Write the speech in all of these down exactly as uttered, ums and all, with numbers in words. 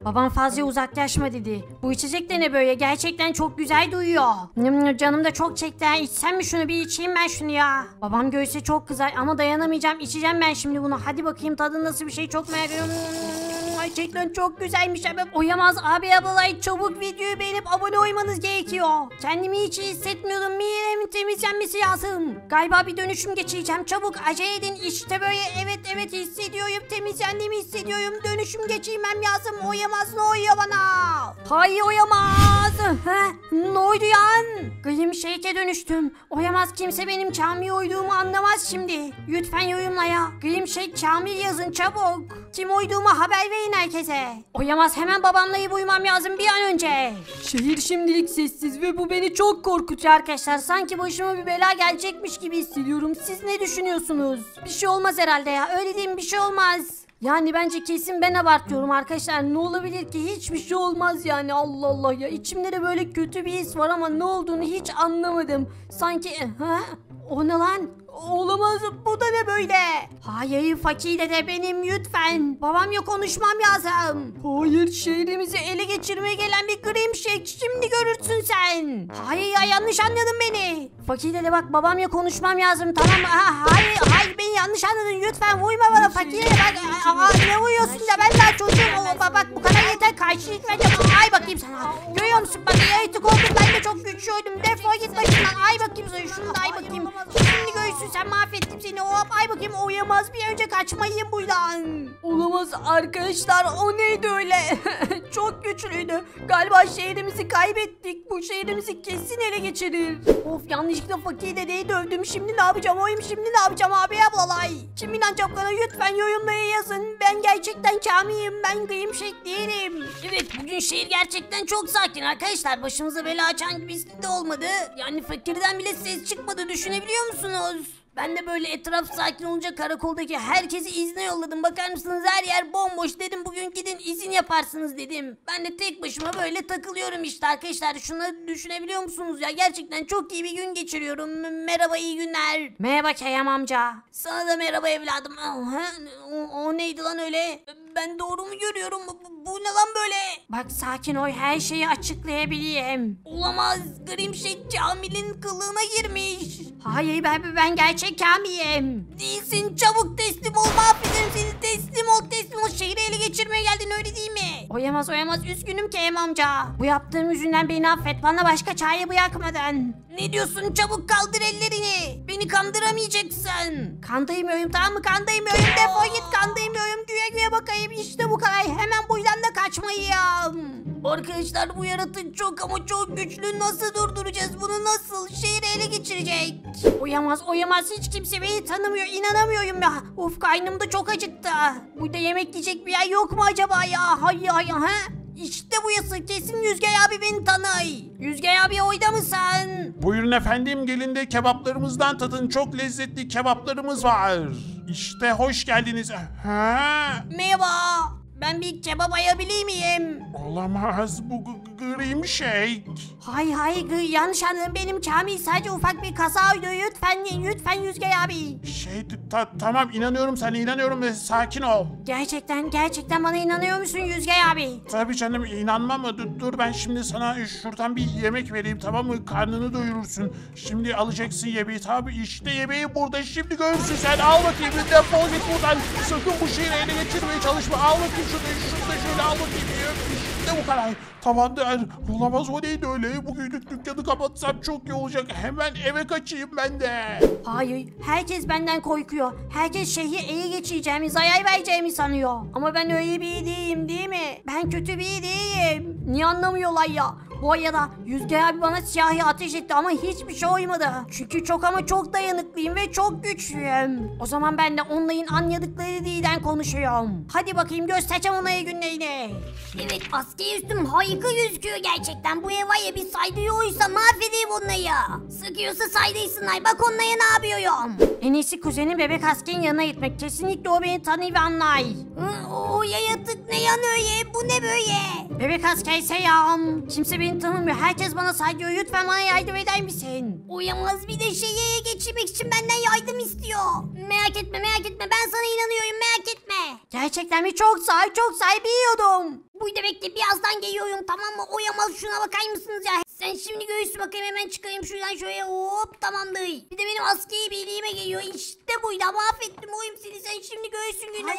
Babam fazla uzaklaşma dedi. Bu içecek de ne böyle? Gerçekten çok güzel duyuyor. Nım nım, canım da çok çekti. Ha. İçsem mi şunu? Bir içeyim ben şunu ya. Babam görse çok kızar ama dayanamayacağım. İçeceğim ben şimdi bunu. Hadi bakayım tadı nasıl bir şey, çok merak ediyorum. Gerçekten çok güzelmiş abi. Oyamaz abi ablalar, çabuk videoyu beğenip abone olmanız gerekiyor. Kendimi hiç iyi hissetmiyordum. Midemin temizlenmesi lazım. Galiba bir dönüşüm geçireceğim. Çabuk acele edin. İşte böyle, evet evet hissediyorum. Temizlendiğimi hissediyorum. Dönüşüm geçirmem lazım. Oyamaz, ne oluyor bana? Hayır oyamaz. He? Ne oldu yan? Grim Shake'e dönüştüm. Oyamaz, kimse benim Kamil olduğumu anlamaz şimdi. Lütfen yorumlaya Grim Shake Kamil yazın çabuk. Kim olduğumu haber verin herkese. Oyamaz, hemen babamla buymam lazım bir an önce. Şehir şimdilik sessiz ve bu beni çok korkutuyor arkadaşlar. Sanki başıma bir bela gelecekmiş gibi hissediyorum. Siz ne düşünüyorsunuz? Bir şey olmaz herhalde ya. Öyle değil mi? Bir şey olmaz. Yani bence kesin ben abartıyorum arkadaşlar. Ne olabilir ki? Hiçbir şey olmaz yani. Allah Allah ya. İçimde de böyle kötü bir his var ama ne olduğunu hiç anlamadım. Sanki... Ha? O ne lan? Olamaz, bu da ne böyle? Hayır, fakir dede benim, lütfen. Babamla konuşmam lazım. Hayır, şehrimizi ele geçirmeye gelen bir Grim Shake, şimdi görürsün sen. Hayır ya, yanlış anladın beni. Fakir dede bak, babamla konuşmam lazım, tamam mı? Ha, hayır hayır, beni yanlış anladın, lütfen vurma bana fakir dede. Bak, aa, ne vuruyorsun da, ben daha çocuğum. O, bak, bak bu kadar yeter, karşılık vereceğim. Ay bakayım sana. Görüyor musun? Bak, yaratık oldum, ben de çok güçlü oldum. Defol git başımdan. Ay bakayım sana, şunu da ay bakayım. Şimdi göğsün, sen mahvettim seni. Hop, ay bakayım, uyamaz, bir önce kaçmayayım buradan. Olamaz arkadaşlar, o neydi öyle? Çok güçlüydü. Galiba şehrimizi kaybettik. Bu şehrimizi kesin ele geçirir. Of, yanlışlıkla fakir dedeyi dövdüm. Şimdi ne yapacağım oyum, şimdi ne yapacağım abi ablalay? Kim inanacak bana? Lütfen yorumlara yazın. Ben gerçekten Kamil'im. Ben Grim Shake değilim. Evet, bugün şehir gerçekten çok sakin arkadaşlar. Başımıza bela açan gibi de olmadı. Yani fakirden bile ses çıkmadı, düşünebiliyor musunuz? Ben de böyle etraf sakin olunca karakoldaki herkesi izne yolladım. Bakar mısınız, her yer bomboş, dedim bugün gidin izin yaparsınız dedim. Ben de tek başıma böyle takılıyorum işte arkadaşlar. Şunu düşünebiliyor musunuz ya, gerçekten çok iyi bir gün geçiriyorum. Merhaba, iyi günler. Merhaba Kayam amca. Sana da merhaba evladım. O, o neydi lan öyle? Ben doğru mu görüyorum? Bu, bu ne lan böyle? Bak sakin ol, her şeyi açıklayabileyim. Olamaz, Grim Shake Kamil'in kılığına girmiş. Hayır, ben, ben gerçek Kamil'im. Değilsin, çabuk teslim ol, mahvederim seni. Teslim ol, teslim ol. Şehri ele geçirmeye geldin, öyle değil mi? Oyamaz oyamaz, üzgünüm Kayam amca. Bu yaptığım yüzünden beni affet, bana başka çare bırakmadan. Ne diyorsun, çabuk kaldır ellerini. Beni kandıramayacaksın. Kandırmıyorum, tamam mı? Kandırmıyorum, defol git, kandırmıyorum. Güye güye bakayım, işte bu kadar. Hemen buradan da kaçmayayım. Arkadaşlar, bu yaratık çok ama çok güçlü. Nasıl durduracağız bunu, nasıl? Şehri ele geçirecek. Oyamaz oyamaz, hiç kimse beni tanımıyor, inanamıyorum ya. Of, karnım da çok acıktı. Burada yemek yiyecek bir yer yok mu acaba ya? Hayır hayır, ha? İşte bu yası, kesin Yüzgey abi beni tanay. Yüzgey abi, oyda mısın? Buyurun efendim, gelin de kebaplarımızdan tadın, çok lezzetli kebaplarımız var. İşte hoş geldiniz. Ha? Merhaba, ben bir kebap ayabilir miyim? Olamaz, bu Grim Shake. Hay hay, yanlış anladım, benim Kamil sadece ufak bir kaza oldu. Lütfen lütfen Yüzgey abi. Şey ta tamam, inanıyorum sana, inanıyorum ve sakin ol. Gerçekten gerçekten bana inanıyor musun Yüzgey abi? Tabii canım, inanmam mı? Dur, dur ben şimdi sana şuradan bir yemek vereyim, tamam mı? Karnını doyurursun. Şimdi alacaksın yemeği, tabii işte yemeği burada, şimdi görürsün sen. Al bakayım, defol git buradan. Sakın bu şehri ele geçirmeye çalışma. Al bakayım şunu, şunu da şöyle al bakayım. İşte bu kadar. Tamamdır. Olamaz, o neydi öyle? Bugünlük dükkanı kapatsam çok iyi olacak. Hemen eve kaçayım ben de. Hayır, herkes benden korkuyor. Herkes şehri ele geçireceğimi, zarar vereceğimi sanıyor. Ama ben öyle biri değilim, değil mi? Ben kötü biri değilim. Niye anlamıyorlar ya? Bu arada Yüzgey abi bana siyahi ateş etti ama hiçbir şey olmadı. Çünkü çok ama çok dayanıklıyım ve çok güçlüyüm. O zaman ben de onların anladıkları dilden konuşuyorum. Hadi bakayım, göstereceğim onlara günlerini. Evet, askeri üstüm harika gözüküyor gerçekten. Bu ev var ya, bir saydıyorsa mahvedeyim onları. Sıkıyorsa saydıysınlar, bak onlara ne yapıyorum. En iyisi kuzenin bebek askerin yanına gitmek. Kesinlikle o beni tanıyor ve anlay. O yaratık ne yan öyle? Bu ne böyle? Bebek asker selam. Kimse beni tanımıyor. Herkes bana saygıyor. Lütfen bana yardım eder misin? Uyamaz, bir de şeye geçirmek için benden yardım istiyor. Merak etme merak etme, ben sana inanıyorum, merak etme. Gerçekten mi? Çok sağ çok sağ biliyordum. Burada bekle, birazdan geliyorum, tamam mı? Oyamaz, şuna bakar mısınız ya? Sen şimdi göğüsü bakayım, hemen çıkayım şuradan şöyle, hop, tamamdır. Bir de benim askeri birliğime geliyor, işte buydu, mahvettim oyum seni, sen şimdi göğsün günü.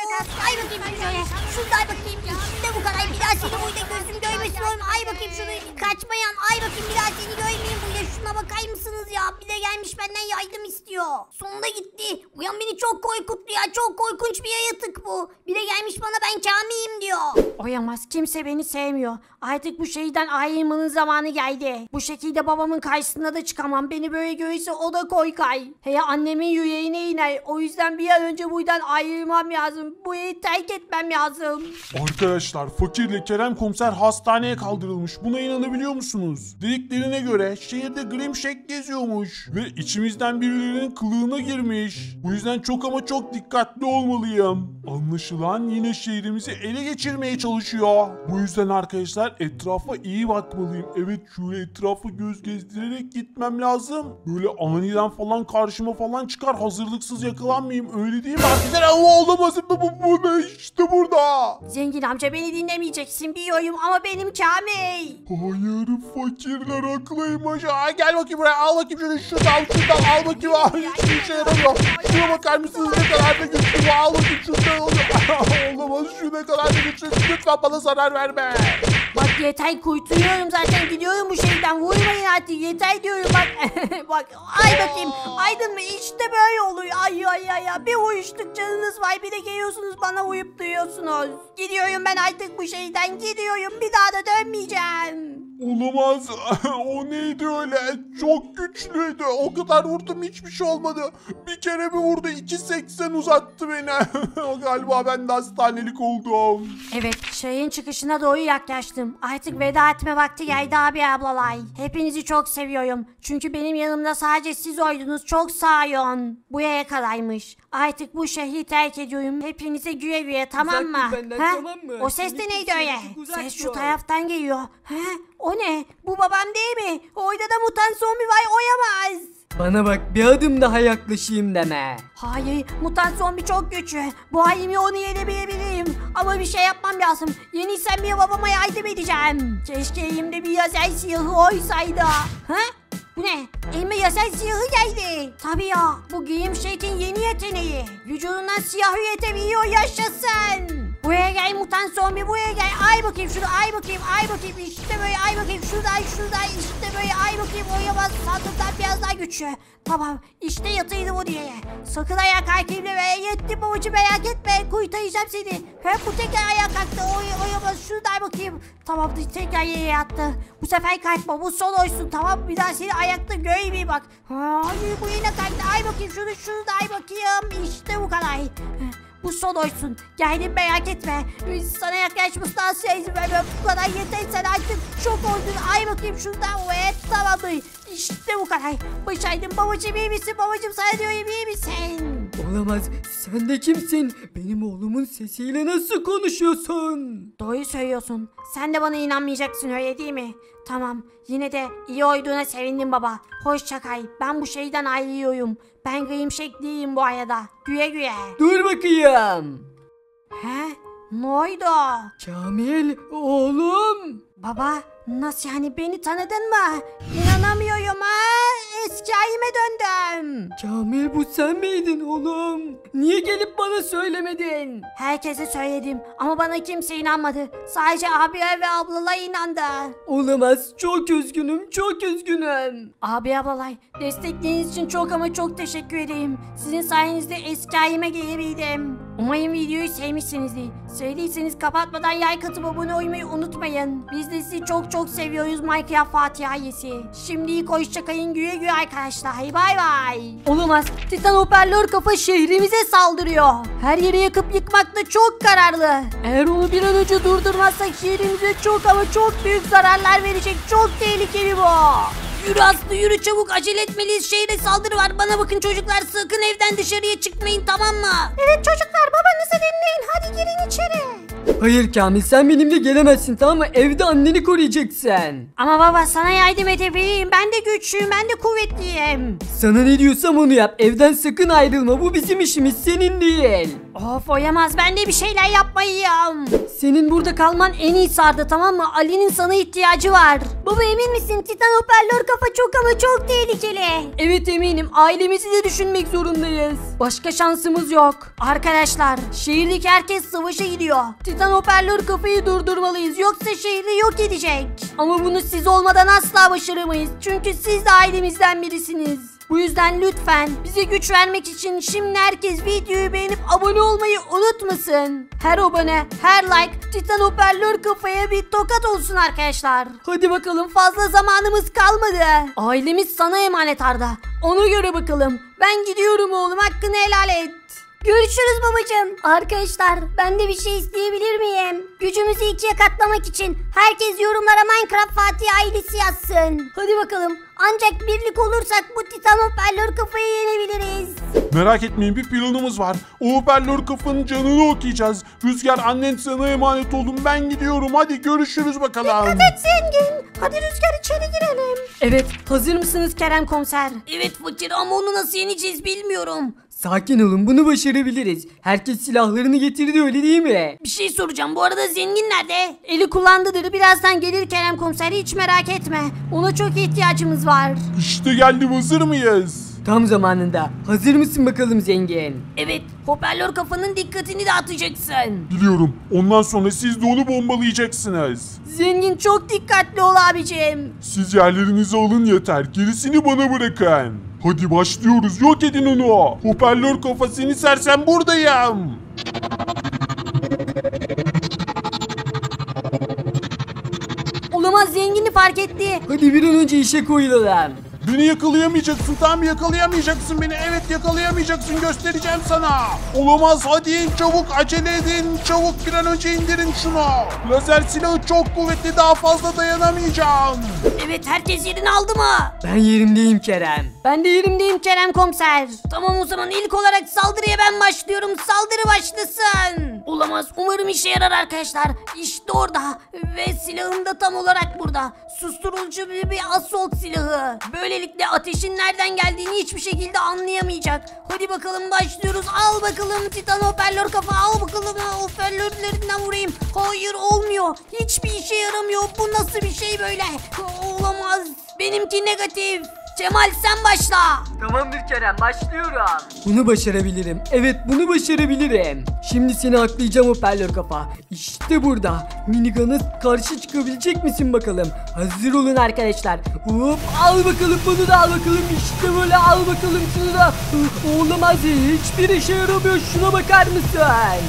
Ay bakayım şöyle, şuradan bakayım, işte bu kadar, bir daha seni burada gözüm görmesin oyum. Ay bakayım şunu, kaçmayan, ay bakayım bir daha seni görmeyeyim burada, şuna bakar mısınız ya? Bir de gelmiş benden yardım istiyor. Sonunda gitti. Uyan, beni çok korkuttu ya, çok korkunç bir yaratık bu. Bir de gelmiş bana ben Kamil'im diyor. Oyamaz, kimse beni sevmiyor. Artık bu şeyden ayrılmanın zamanı geldi. Bu şekilde babamın karşısına da çıkamam. Beni böyle görürse o da korkay. Hey, annemin yüreğine iner. O yüzden bir an önce buradan ayrılmam lazım. Bu yeri terk etmem lazım. Arkadaşlar, fakirle Kerem komiser hastaneye kaldırılmış. Buna inanabiliyor musunuz? Dediklerine göre şehirde Grimshack geziyormuş. Ve içimizden birilerinin kılığına girmiş. Bu yüzden çok ama çok dikkatli olmalıyım. Anlaşılan yine şehrimizi ele geçirmeye çalışıyor. Bu yüzden arkadaşlar etrafa iyi bakmalıyım. Evet, şöyle etrafa göz gezdirerek gitmem lazım. Böyle aniden falan karşıma falan çıkar. Hazırlıksız yakalanmayayım, öyle değil mi arkadaşlar? Ama olamaz, bu, bu, bu ne işte burada. Zengin amca, beni dinlemeyeceksin biliyorum ama benim Kamil. Hayır, fakirler haklıymış. Aa, gel bakayım buraya, al bakayım şunu, şunu al, şunu al, al bakayım. Aa, hiçbir işe yaramıyor. Şuna bakar mısınız ne kadar da güçlü, al bakayım şundan oluyor. Olamaz, şu ne kadar da güçlü, lütfen bana zarar verme. Bak Yeter, kurtuluyorum zaten, gidiyorum bu şeyden, vurmayın artık, yeter diyorum bak. Bak, ay bakayım, aydın mı, işte böyle oluyor. Ay ay ay ay, bir uyuştuk, canınız var, bir de geliyorsunuz bana uyup duyuyorsunuz. Gidiyorum ben artık bu şeyden, gidiyorum, bir daha da dönmeyeceğim. Olamaz. O neydi öyle? Çok güçlüydü. O kadar vurdum, hiçbir şey olmadı. Bir kere bir vurdu, iki seksen uzattı beni. Galiba ben de hastanelik oldum. Evet, şehrin çıkışına doğru yaklaştım. Artık veda etme vakti geldi abi ablalay. Hepinizi çok seviyorum. Çünkü benim yanımda sadece siz oydunuz. Çok sağ olun. Bu yere kadarmış. Artık bu şehri terk ediyorum. Hepinize güle güle, tamam Uzak mı? dur benden, Ha? tamam mı? O ses de Seni neydi kimseye öyle? çok uzak Ses şu dur. taraftan geliyor. Ha? O ne? Bu babam değil mi? Orada da mutant zombi var, oyamaz. Bana bak, bir adım daha yaklaşayım deme. Hayır, mutant zombi çok güçlü. Bu halimi onu yenebilirim. Ama bir şey yapmam lazım. Yenilsem bir babama yardım edeceğim. Keşke elimde bir lazer silahı olsaydı. Ha? Bu ne? Elime lazer silahı geldi. Tabii ya, bu Grimshack'in yeni yeteneği. Vücudundan silah üretebiliyor, yaşasın. Buraya gel mutant zombi, buraya gel. Ay bakayım şunu, ay bakayım, ay bakayım. İşte böyle, ay bakayım şuradan, şuradan. İşte böyle, ay bakayım. Oyamaz, sandıktan biraz daha güçlü. Tamam, işte yatıydı bu diye. Sakın ayağa kalkayım ve yetti babacı, merak etme. Kurtaracağım seni. Hep bu tekrar ayağa kalktı. Oy, oyamaz, şuradan bakayım. Tamam, tekrar yere yattı. Bu sefer kalkma, bu son oysun, tamam mı? Bir daha seni ayakta görmeyeyim bak. Hayır, bu yine kalktı. Ay bakayım şunu, şunu da ay bakayım. İşte bu kadar. Bu son oysun. Geldim, merak etme. Sana yaklaşmasından seyizim vermiyorum. Bu kadar yeter, sen artık çok oldun. Ay bakayım şuradan. Evet, tamamdır. İşte bu kadar. Başardım babacığım, iyi misin? Babacığım sana diyorum, iyi misin? Olamaz, sen de kimsin? Benim oğlumun sesiyle nasıl konuşuyorsun? Doğru söylüyorsun. Sen de bana inanmayacaksın, öyle değil mi? Tamam. Yine de iyi olduğuna sevindim baba. Hoşça kal. Ben bu şeyden ayrılıyorum. Ben Grimshack değilim bu arada. Güle güle. Dur bakayım. He? Ne oldu? Kamil, oğlum. Baba, nasıl yani, beni tanıdın mı? İnanamıyorum ha. Eski halime döndüm. Kamil, bu sen miydin oğlum? Niye gelip bana söylemedin? Herkese söyledim ama bana kimse inanmadı. Sadece abiler ve ablalar inandı. Olamaz, çok üzgünüm, çok üzgünüm. Abi ablalay, destekleriniz için çok ama çok teşekkür ederim. Sizin sayenizde eski halime gelebildim. Umarım videoyu sevmişsinizdir. Sevdiyseniz kapatmadan like atıp abone olmayı unutmayın. Biz de sizi çok çok seviyoruz Minecraft Fatih ailesi. Şimdilik hoşçakalın, güle güle arkadaşlar. Bay bay. Olamaz. Titan hoparlör kafa şehrimize saldırıyor. Her yeri yakıp yıkmakta çok kararlı. Eğer onu bir an önce durdurmazsak şehrimize çok ama çok büyük zararlar verecek. Çok tehlikeli bu. Yürü Aslı, yürü çabuk, acele etmeliyiz, şehre saldırı var. Bana bakın çocuklar, sakın evden dışarıya çıkmayın, tamam mı? Evet çocuklar, babanızı dinleyin, hadi girin içeri. Hayır Kamil, sen benimle gelemezsin, tamam mı? Evde anneni koruyacaksın. Ama baba, sana yardım edebileyim, ben de güçlüyüm, ben de kuvvetliyim. Sana ne diyorsam onu yap, evden sakın ayrılma, bu bizim işimiz, senin değil. Of oyamaz, ben de bir şeyler yapmayayım. Senin burada kalman en iyisi Arda, tamam mı? Ali'nin sana ihtiyacı var. Baba emin misin? Titan hoparlör kafa çok ama çok tehlikeli. Evet eminim, ailemizi de düşünmek zorundayız. Başka şansımız yok. Arkadaşlar şehirdeki herkes savaşa gidiyor. Titan hoparlör kafayı durdurmalıyız, yoksa şehri yok edecek. Ama bunu siz olmadan asla başaramayız. Çünkü siz de ailemizden birisiniz. Bu yüzden lütfen bize güç vermek için şimdi herkes videoyu beğenip abone olmayı unutmasın. Her abone, her like Titan hoparlör kafaya bir tokat olsun arkadaşlar. Hadi bakalım, fazla zamanımız kalmadı. Ailemiz sana emanet Arda. Ona göre bakalım. Ben gidiyorum oğlum, hakkını helal et. Görüşürüz babacığım. Arkadaşlar ben de bir şey isteyebilir miyim? Gücümüzü ikiye katlamak için herkes yorumlara Minecraft Fatih ailesi yazsın. Hadi bakalım. Ancak birlik olursak bu Titan hoparlör kafayı yenebiliriz. Merak etmeyin, bir planımız var. O hoparlör kafanın canını okuyacağız. Rüzgar, annen sana emanet olun. Ben gidiyorum. Hadi görüşürüz bakalım. Dikkat et zengin. Hadi Rüzgar, içeri girelim. Evet, hazır mısınız Kerem komiser? Evet fakir, ama onu nasıl yeneceğiz bilmiyorum. Sakin olun, bunu başarabiliriz. Herkes silahlarını getirdi, öyle değil mi? Bir şey soracağım, bu arada zengin nerede? Eli kullandıdır, birazdan gelir Kerem komiser, hiç merak etme. Ona çok ihtiyacımız var. İşte geldim, hazır mıyız? Tam zamanında. Hazır mısın bakalım zengin? Evet, hoparlör kafanın dikkatini dağıtacaksın. Biliyorum. Ondan sonra siz de onu bombalayacaksınız. Zengin çok dikkatli ol abicim. Siz yerlerinizi alın yeter. Gerisini bana bırakın. Hadi başlıyoruz. Yok edin onu. Hoparlör kafa, seni sersem buradayım. Olamaz, zengini fark etti. Hadi bir an önce işe koyulalım. Beni yakalayamayacaksın. Tam yakalayamayacaksın beni. Evet, yakalayamayacaksın. Göstereceğim sana. Olamaz. Hadi in çabuk. Acele edin. Çabuk bir an önce indirin şunu. Lazer silahı çok kuvvetli. Daha fazla dayanamayacağım. Evet, herkes yerini aldı mı? Ben yerimdeyim Kerem. Ben de yerimdeyim Kerem komiser. Tamam, o zaman ilk olarak saldırıya ben başlıyorum. Saldırı başlasın. Olamaz, umarım işe yarar arkadaşlar. İşte orada ve silahım da tam olarak burada. Susturucu bir, bir assault silahı. Böylelikle ateşin nereden geldiğini hiçbir şekilde anlayamayacak. Hadi bakalım, başlıyoruz. Al bakalım Titan hoparlör kafa, al bakalım hoparlörlerinden vurayım. Hayır, olmuyor. Hiçbir işe yaramıyor. Bu nasıl bir şey böyle? Olamaz. Benimki negatif. Cemal sen başla. Tamamdır Kerem, başlıyorum. Bunu başarabilirim. Evet, bunu başarabilirim. Şimdi seni aklayacağım hoparlör kafa. İşte burada. Minigun'a karşı çıkabilecek misin bakalım? Hazır olun arkadaşlar. Hop, al bakalım, bunu da al bakalım. İşte böyle, al bakalım şunu da. Olamaz, hiçbir işe yaramıyor. Şuna bakar mısın?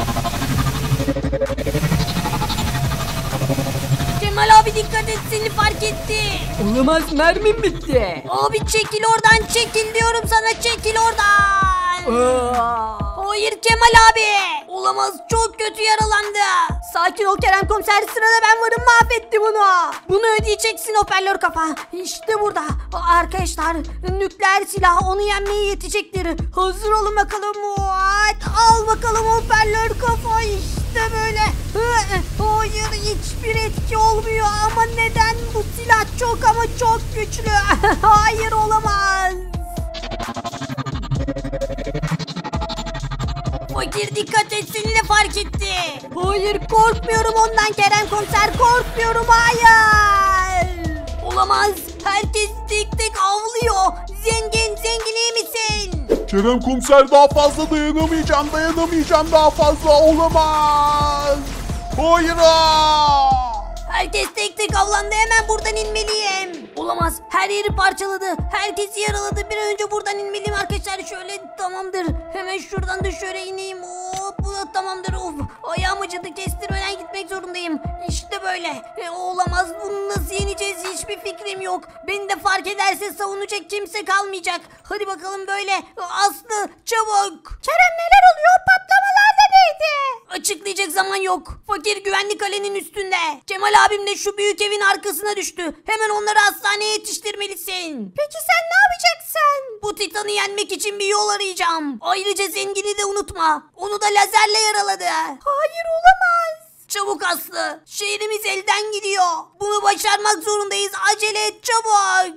Cemal abi dikkat et, seni fark etti. Olamaz, mermim bitti. Abi çekil oradan, çekil diyorum sana, çekil oradan. Aa. Hayır Cemal abi. Olamaz, çok kötü yaralandı. Sakin ol Kerem komiser, sırada ben varım, mahvetti bunu. Bunu ödeyeceksin hoparlör kafa. İşte burada. Arkadaşlar, nükleer silah onu yenmeye yetecektir. Hazır olun bakalım. What? Al bakalım hoparlör kafa, işte böyle. Hayır, hiçbir etki olmuyor ama neden? Bu silah çok ama çok güçlü. Hayır, olamaz. Fakir dikkat et, seni de fark etti. Hayır, korkmuyorum ondan Kerem komiser, korkmuyorum, hayır. Olamaz, herkes tek tek avlıyor. Zengin, zengin iyi misin? Kerem komiser, daha fazla dayanamayacağım. Dayanamayacağım daha fazla. Olamaz. Hayır. Herkes tek tek avlandı, hemen buradan inmeliyim. Olamaz, her yeri parçaladı. Herkesi yaraladı. Bir an önce buradan inmeliyim arkadaşlar. Şöyle, tamamdır. Hemen şuradan da şöyle ineyim. Hop, bu da tamamdır. Of, ayağım acıdı, kestirmeden gitmek zorundayım. İşte böyle. E, olamaz, bunu nasıl yeneceğiz hiçbir fikrim yok. Beni de fark ederse savunacak kimse kalmayacak. Hadi bakalım böyle. Aslı çabuk. Kerem, neler oluyor? Patlamalar da neydi? Açıklayacak zaman yok. Fakir güvenlik kalenin üstünde. Cemal abim de şu büyük evin arkasına düştü. Hemen onları hastaneye yetiştirmelisin. Peki sen ne yapacaksın? Bu Titan'ı yenmek için bir yol arayacağım. Ayrıca zengini de unutma. Onu da lazerle yaraladı. Hayır, olamaz. Çabuk Aslı. Şehrimiz elden gidiyor. Bunu başarmak zorundayız. Acele et, çabuk.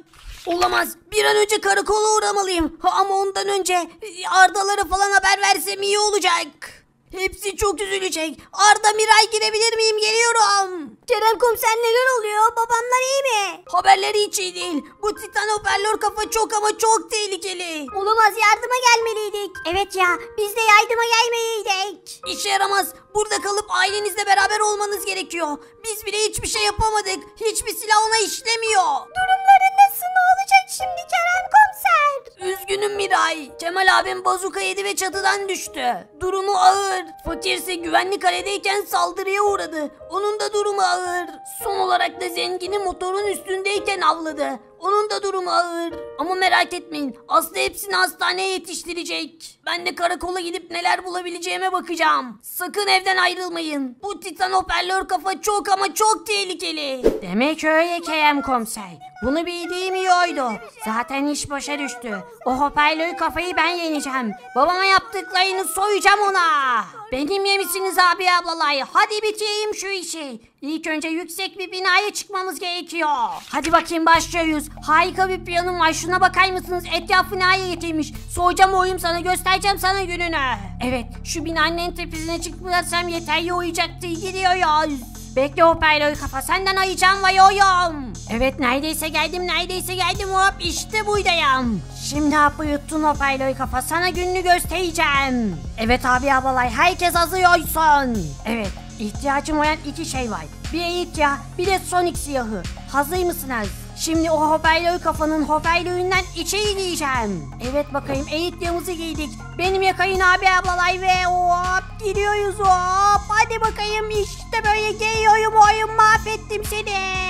Olamaz. Bir an önce karakola uğramalıyım. Ha, ama ondan önce e, Ardalara falan haber versem iyi olacak. Hepsi çok üzülecek. Arda, Miray, girebilir miyim? Geliyorum. Kerem komiser, neler oluyor? Babamlar iyi mi? Haberleri hiç iyi değil. Bu Titan hoparlör kafa çok ama çok tehlikeli. Olamaz, yardıma gelmeliydik. Evet ya, biz de yardıma gelmeliydik. İşe yaramaz. Burada kalıp ailenizle beraber olmanız gerekiyor. Biz bile hiçbir şey yapamadık. Hiçbir silah ona işlemiyor. Durumları nasıl? Ne olacak şimdi Kerem komiser? Üzgünüm Miray. Kemal abim bazuka yedi ve çatıdan düştü. Durumu ağır. Fakir ise güvenlik kaledeyken saldırıya uğradı. Onun da durumu ağır. Son olarak da zengini motorun üstündeyken avladı. Onun da durumu ağır. Ama merak etmeyin. Aslı hepsini hastaneye yetiştirecek. Ben de karakola gidip neler bulabileceğime bakacağım. Sakın evden ayrılmayın. Bu Titan hoparlör kafa çok ama çok tehlikeli. Demek öyle Kerem komiser. Bunu bildiğim iyi oydu. Zaten iş başa düştü. O hoparlör kafayı ben yeneceğim. Babama yaptıklarını soyacağım ona. Benim yemişsiniz abi ablalay. Hadi bitireyim şu işi. İlk önce yüksek bir binaya çıkmamız gerekiyor. Hadi bakayım, başlıyoruz. Harika bir planım var. Şuna bakar mısınız? Etrafı neye getirmiş. Soyacağım oyum sana, göstereceğim sana gününü. Evet, şu binanın en tepesine çıkmazsam yeterli olacaktır. Gidiyoruz. Bekle hoparlör kafa, senden ayıcam var oyum. Evet, neredeyse geldim neredeyse geldim hop, işte buradayım. Şimdi hapı yuttun hoparlör kafa, sana gününü göstereceğim. Evet abi ablalay, herkes hazır olsun. Evet, ihtiyacım olan iki şey var. Bir eğit ya, bir de Sonic silahı. Hazır mısınız? Şimdi o hoparlör kafanın hoparlöründen içeri giyeceğim. Evet bakayım, eğit yağımızı giydik. Benim yakayın abi ablalay ve hop gidiyoruz hop. Hadi bakayım, işte böyle geliyorum oyun, mahvettim seni.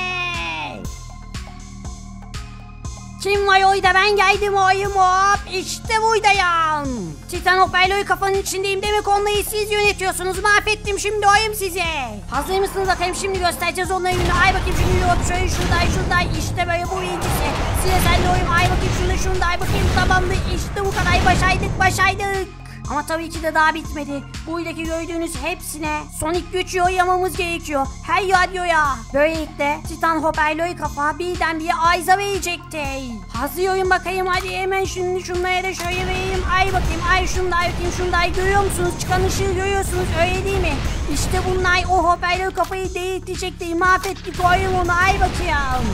Kim var oyda, ben geldim oyum hop, işte buradayım. Titan hoparlör kafanın içindeyim demek, onları siz yönetiyorsunuz, mahvettim şimdi oyum sizi. Hazır mısınız bakayım, şimdi göstereceğiz onları günü. Ay bakayım şimdi hop, şöyle şuradan şuradan, işte böyle bu ikincisi. Size sen de oyum, ay bakayım şunda şunda, ay bakayım tamamdır, işte bu kadar, başaydık başaydık. Ama tabii ki de daha bitmedi. Buradaki gördüğünüz hepsine Sonic güç yoyamamız gerekiyor. Her radyoya. Böylelikle Titan hoparlör kafa birdenbire arıza verecekti. Hazırlıyorum bakayım, hadi hemen şunu şunlara da şöyle vereyim. Ay bakayım, ay şunda ay bakayım şunda, görüyor musunuz? Çıkan ışığı görüyorsunuz, öyle değil mi? İşte bunlar o hoparlör kafayı değiştirecekti. Mahvettik oyun onu, ay bakayım.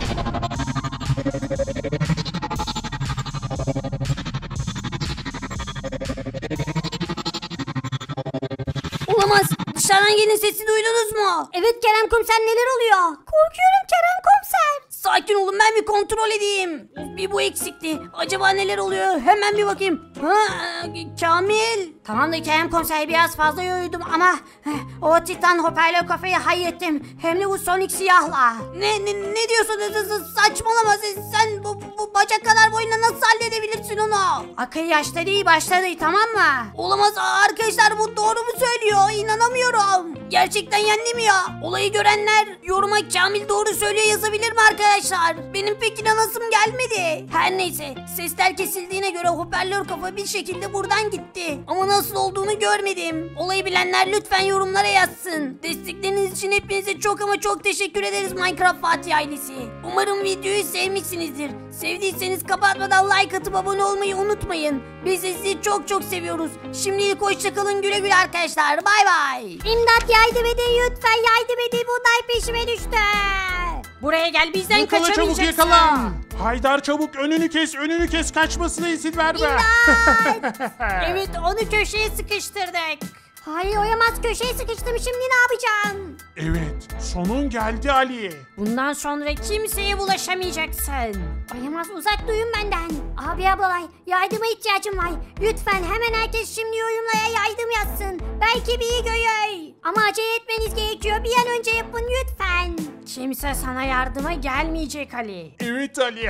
Olamaz. Dışarıdan gelin sesi duydunuz mu? Evet Kerem komiser, neler oluyor? Korkuyorum Kerem komiser. Sakin olun, ben bir kontrol edeyim. Bir bu eksikti. Acaba neler oluyor? Hemen bir bakayım. Ha, Kamil. Tamam da Kerem komiser, biraz fazla yoruldum ama o Titan hoparlör kafayı hallettim. Hem de bu Sonic siyahla. Ne ne, ne diyorsun? Saçmalama, sen bu, bu bacak kadar boyuna nasıl halledebilirsin onu? Akıl yaşta değil başta değil, tamam mı? Olamaz arkadaşlar, bu doğru mu söylüyor? İnanamıyorum. Gerçekten yendim ya. Olayı görenler yoruma Kamil doğru söylüyor yazabilir mi arkadaşlar? Benim pek inanasım gelmedi. Her neyse, sesler kesildiğine göre hoparlör kafa bir şekilde buradan gitti. Ama nasıl olduğunu görmedim. Olayı bilenler lütfen yorumlara yazsın. Destekleriniz için hepinize çok ama çok teşekkür ederiz Minecraft Fatih ailesi. Umarım videoyu sevmişsinizdir. Sevdiyseniz kapatmadan like atıp abone olmayı unutmayın. Biz sizi çok çok seviyoruz. Şimdilik hoşçakalın, güle güle arkadaşlar. Bay bay. İmdat, yardım edin lütfen, yardım edin. Bunlar peşime düştü. Buraya gel, bizden Yakala, kaçamayacaksın. çabuk yakala. Haydar çabuk önünü kes, önünü kes, kaçmasına izin verme. Evet, onu köşeye sıkıştırdık. Hayır, oyamaz, köşeye sıkıştım, şimdi ne yapacağım? Evet, sonun geldi Ali. Bundan sonra kimseye bulaşamayacaksın. Oyamaz, uzak duyun benden. Abi ablalay, yardıma ihtiyacım var. Lütfen hemen herkes şimdi yorumlara yardım yazsın. Belki biri görür. Ama acele etmeniz gerekiyor, bir an önce yapın lütfen. Kimse sana yardıma gelmeyecek Ali. Evet Ali.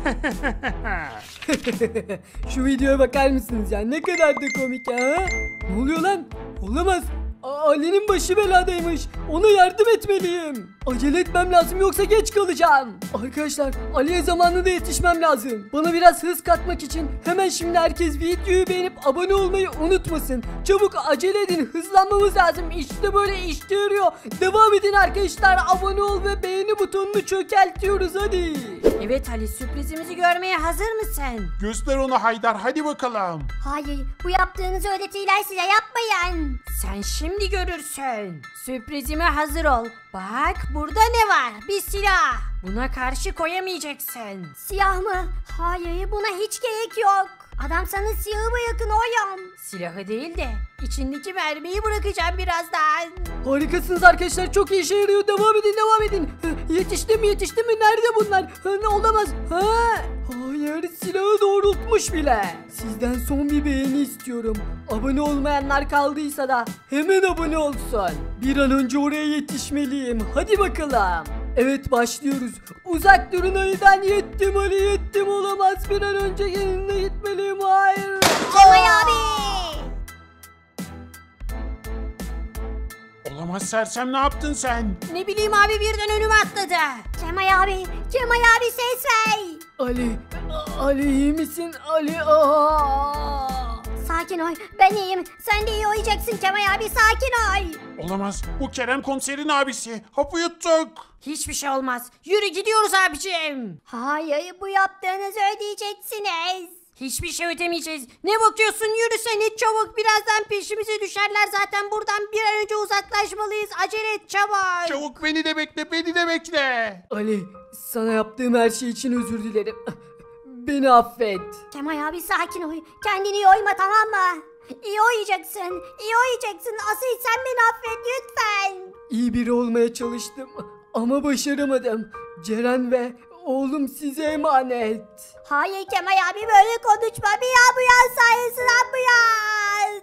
Şu videoya bakar mısınız ya? Ne kadar da komik ha? Ne oluyor lan? Olamaz. A- Ali'nin başı beladaymış. Ona yardım etmeliyim. Acele etmem lazım, yoksa geç kalacağım. Arkadaşlar, Ali'ye zamanında yetişmem lazım. Bana biraz hız katmak için hemen şimdi herkes videoyu beğenip abone olmayı unutmasın. Çabuk acele edin, hızlanmamız lazım. İşte böyle işe yarıyor. Devam edin arkadaşlar, abone ol ve beğeni butonunu çökeltiyoruz hadi. Evet Ali, sürprizimizi görmeye hazır mısın? Göster onu Haydar, hadi bakalım. Hayır, bu yaptığınız öğretiler size yapmayın. Sen şimdi görürsün. Sürprizime hazır ol. Bak burada ne var? Bir silah. Buna karşı koyamayacaksın. Siyah mı? Hayır, buna hiç gerek yok. Adam sana siyahı bırakın oğlum. Silahı değil de içindeki mermiyi bırakacağım birazdan. Harikasınız arkadaşlar, çok iyi işe yarıyor. Devam edin, devam edin. Hı, Yetişti mi, yetişti mi? Nerede bunlar? Hı, Ne olamaz. Ha? Hayır, silahı doğrultmuş bile. Sizden son bir beğeni istiyorum. Abone olmayanlar kaldıysa da hemen abone olsun. Bir an önce oraya yetişmeliyim. Hadi bakalım. Evet, başlıyoruz. Uzak durun ayıdan. Yettim Ali, yettim, olamaz. Bir an önce yanına gitmeliyim. Hayır. Kemal abi. Olamaz Sersem, ne yaptın sen? Ne bileyim abi, birden önüme atladı. Kemal abi, Kemal abi ses ver. Ali, Ali iyi misin? Ali, aa. Sakin ol, ben iyiyim. Sen de iyi olacaksın Kemal abi, sakin ol. Olamaz, bu Kerem komiserin abisi. Hapı yuttuk. Hiçbir şey olmaz. Yürü gidiyoruz abicim. Hayır, bu yaptığınızı ödeyeceksiniz. Hiçbir şey ödemeyeceğiz. Ne bakıyorsun, yürüsene çabuk, birazdan peşimize düşerler zaten, buradan bir an önce uzaklaşmalıyız. Acele et çabuk. Çabuk beni de bekle, beni de bekle. Ali, sana yaptığım her şey için özür dilerim. Beni affet. Kemal abi sakin ol, kendini yorma tamam mı? İyi olacaksın, iyi olacaksın. Asıl sen beni affet lütfen. İyi biri olmaya çalıştım ama başaramadım. Ceren ve oğlum size emanet. Hayır Kemal abi, böyle konuşma. Bir ambulans sayesinde ambulans.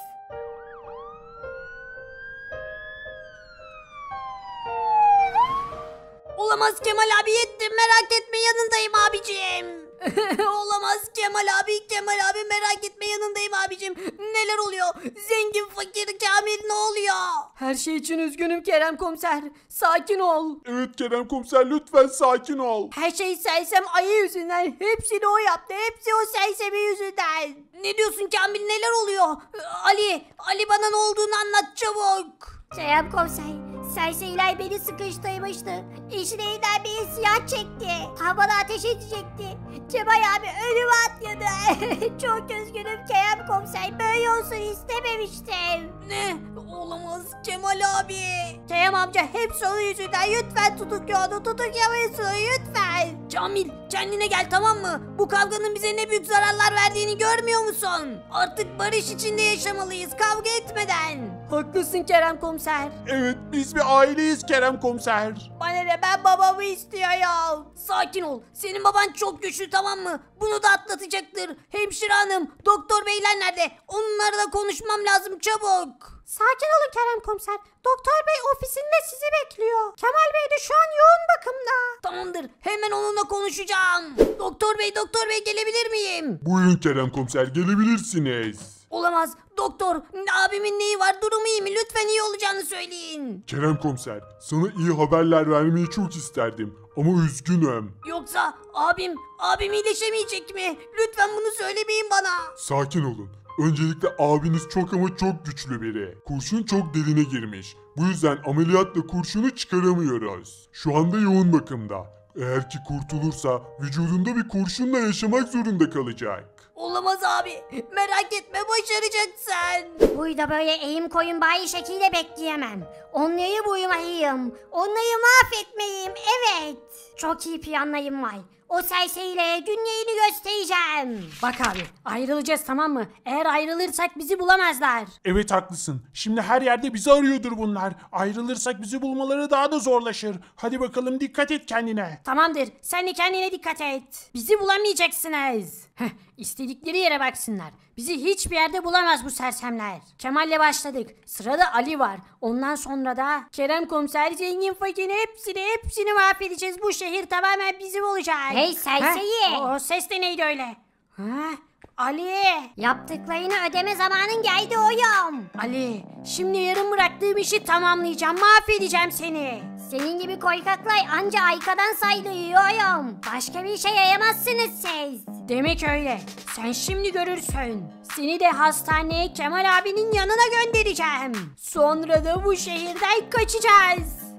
Olamaz Kemal abi, yettim, merak etme, yanındayım abicim. Olamaz Kemal abi, Kemal abi merak etme, yanındayım abicim. Neler oluyor? Zengin, fakir, Kamil, ne oluyor? Her şey için üzgünüm Kerem komiser. Sakin ol. Evet Kerem komiser, lütfen sakin ol. Her şey Sersem ayı yüzünden. Hepsini o yaptı. Hepsi o sersemi yüzünden. Ne diyorsun Kamil, neler oluyor? Ali, Ali bana ne olduğunu anlat çabuk. Kerem komiser, serseriler beni sıkıştırmıştı. İşlerinden beni siyah çekti. Havada ateş edecekti. Kemal abi önüme atladı. Çok üzgünüm Kerem komiser. Böyle olsun istememiştim. Ne? Olamaz Kemal abi. Kerem amca hepsi onun yüzünden. Lütfen tutukla onu, tutuklamayasın lütfen. Kamil, kendine gel tamam mı? Bu kavganın bize ne büyük zararlar verdiğini görmüyor musun? Artık barış içinde yaşamalıyız, kavga etmeden. Haklısın Kerem komiser. Evet, biz bir aileyiz Kerem komiser. Bana ne, ben babamı istiyorum. Sakin ol. Senin baban çok güçlü tamam mı? Bunu da atlatacaktır. Hemşire hanım, doktor beyler nerede? Onlarla da konuşmam lazım çabuk. Sakin olun Kerem komiser. Doktor bey ofisinde sizi bekliyor. Kemal bey de şu an yoğun bakımda. Tamamdır, hemen onunla konuşacağım. Doktor bey, doktor bey gelebilir miyim? Buyurun Kerem komiser, gelebilirsiniz. Olamaz. Doktor, abimin neyi var? Durumu iyi mi? Lütfen iyi olacağını söyleyin. Kerem komiser, sana iyi haberler vermeyi çok isterdim ama üzgünüm. Yoksa abim, abim iyileşemeyecek mi? Lütfen bunu söylemeyin bana. Sakin olun. Öncelikle abiniz çok ama çok güçlü biri. Kurşun çok derine girmiş. Bu yüzden ameliyatla kurşunu çıkaramıyoruz. Şu anda yoğun bakımda. Eğer ki kurtulursa vücudunda bir kurşunla yaşamak zorunda kalacak. Olamaz abi. Merak etme, başaracaksın. Burada böyle eğim koyun bayi şekilde bekleyemem. Onları vurmalıyım. Onları mahvetmeliyim. Evet. Çok iyi planlarım var. O serserilere günlerini göstereceğim. Bak abi, ayrılacağız tamam mı? Eğer ayrılırsak bizi bulamazlar. Evet haklısın. Şimdi her yerde bizi arıyordur bunlar. Ayrılırsak bizi bulmaları daha da zorlaşır. Hadi bakalım, dikkat et kendine. Tamamdır, sen de kendine dikkat et. Bizi bulamayacaksınız. Heh, istedikleri yere baksınlar. Bizi hiçbir yerde bulamaz bu sersemler. Kemal'le başladık. Sırada Ali var. Ondan sonra da Kerem komiser, zengin, fakir, hepsini hepsini mahvedeceğiz. Bu şehir tamamen bizim olacak. Hey serseri. Heh, O, o ses de neydi öyle? Ha? Ali! Yaptıklarını ödeme zamanın geldi oğlum. Ali, şimdi yarım bıraktığım işi tamamlayacağım. Mahvedeceğim seni. Senin gibi koykaklar anca arkadan saydırıyorum. Başka bir işe yaramazsınız siz. Demek öyle. Sen şimdi görürsün. Seni de hastaneye Kemal abinin yanına göndereceğim. Sonra da bu şehirden kaçacağız.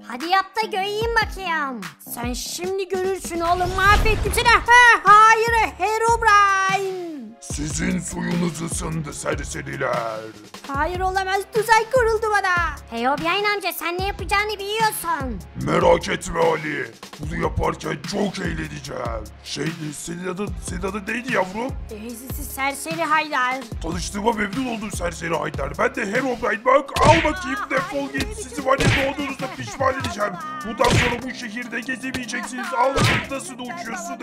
Hadi yap da göreyim bakayım. Sen şimdi görürsün oğlum, mahvettim seni. Ha, hayır Herobrine. Sizin suyunuz ısındı serseriler. Hayır olamaz, tuzak kuruldu bana. Hey Obyan amca sen ne yapacağını biliyorsun. Merak etme Ali. Bunu yaparken çok eğleneceğim. Şey, senin adın, senin adın neydi yavrum? Ee, serseri Haydar. Tanıştığıma memnun oldum serseri Haydar. Ben de Herobrine, bak al bakayım, defol git. Sizi var ya doğduğunuzda pişman edeceğim. Bundan sonra bu şehirde gezemeyeceksiniz. Al bakayım nasıl da uçuyorsun.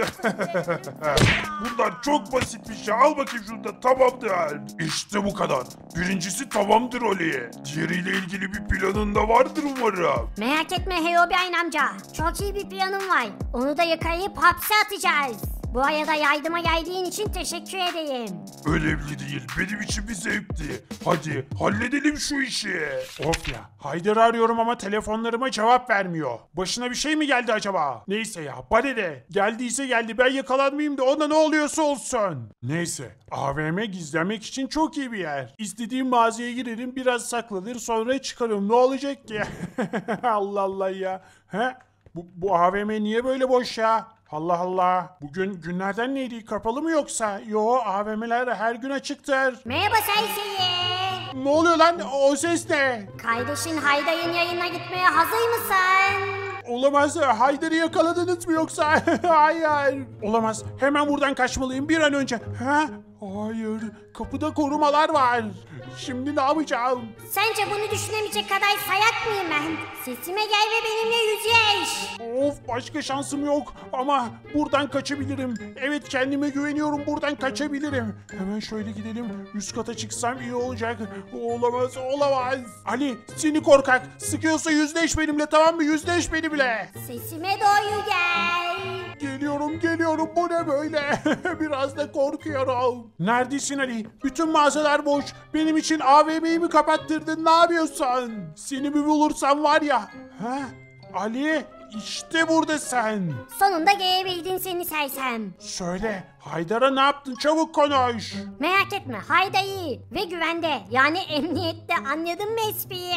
Bunlar çok basitmiş ya. Al bakayım şunu da, tamamdır. İşte bu kadar. Birincisi tamamdır Ali. Diğeriyle ilgili bir planın da vardır umarım. Merak etme Hey Obyan amca. Çok iyi bir planım var. Onu da yakalayıp hapse atacağız. Bu arada yardıma geldiğin için teşekkür edeyim. Önemli değil. Benim için bir zevkti. Hadi halledelim şu işi. Of ya. Haydar'ı arıyorum ama telefonlarıma cevap vermiyor. Başına bir şey mi geldi acaba? Neyse ya. Bana de. Geldiyse geldi. Ben yakalanmayayım da ona ne oluyorsa olsun. Neyse. A V M gizlenmek için çok iyi bir yer. İstediğim mağazaya girerim. Biraz saklanır. Sonra çıkarım. Ne olacak ki? Allah Allah ya. He? Bu, bu A V M niye böyle boş ya? Allah Allah. Bugün günlerden neydi? Kapalı mı yoksa? Yo, A V M'ler her gün açıktır. Merhaba Serseri. Ne oluyor lan? O ses ne? Kardeşin Haydar'ın yayına gitmeye hazır mısın? Olamaz. Haydar'ı yakaladınız mı yoksa? Hayır. Olamaz. Hemen buradan kaçmalıyım bir an önce. Ha? Hayır. Kapıda korumalar var. Şimdi ne yapacağım? Sence bunu düşünemeyecek kadar sayak mıyım ben? Sesime gel ve benimle yüzleş. Of, başka şansım yok ama buradan kaçabilirim. Evet, kendime güveniyorum, buradan kaçabilirim. Hemen şöyle gidelim, üst kata çıksam iyi olacak. Olamaz, olamaz. Ali, seni korkak, sıkıyorsa yüzleş benimle, tamam mı? Yüzleş benimle. Sesime doğru gel. Geliyorum, geliyorum, bu ne böyle? Biraz da korkuyorum. Neredesin Ali? Bütün mağazalar boş. Benim için A V M'yi mi kapattırdın? Ne yapıyorsun? Seni bir bulursam var ya. Ha? Ali, işte burada sen. Sonunda gelebildin seni sersem. Söyle, Haydar'a ne yaptın? Çabuk konuş. Merak etme Haydar iyi ve güvende. Yani emniyette, anladın mı espriyi?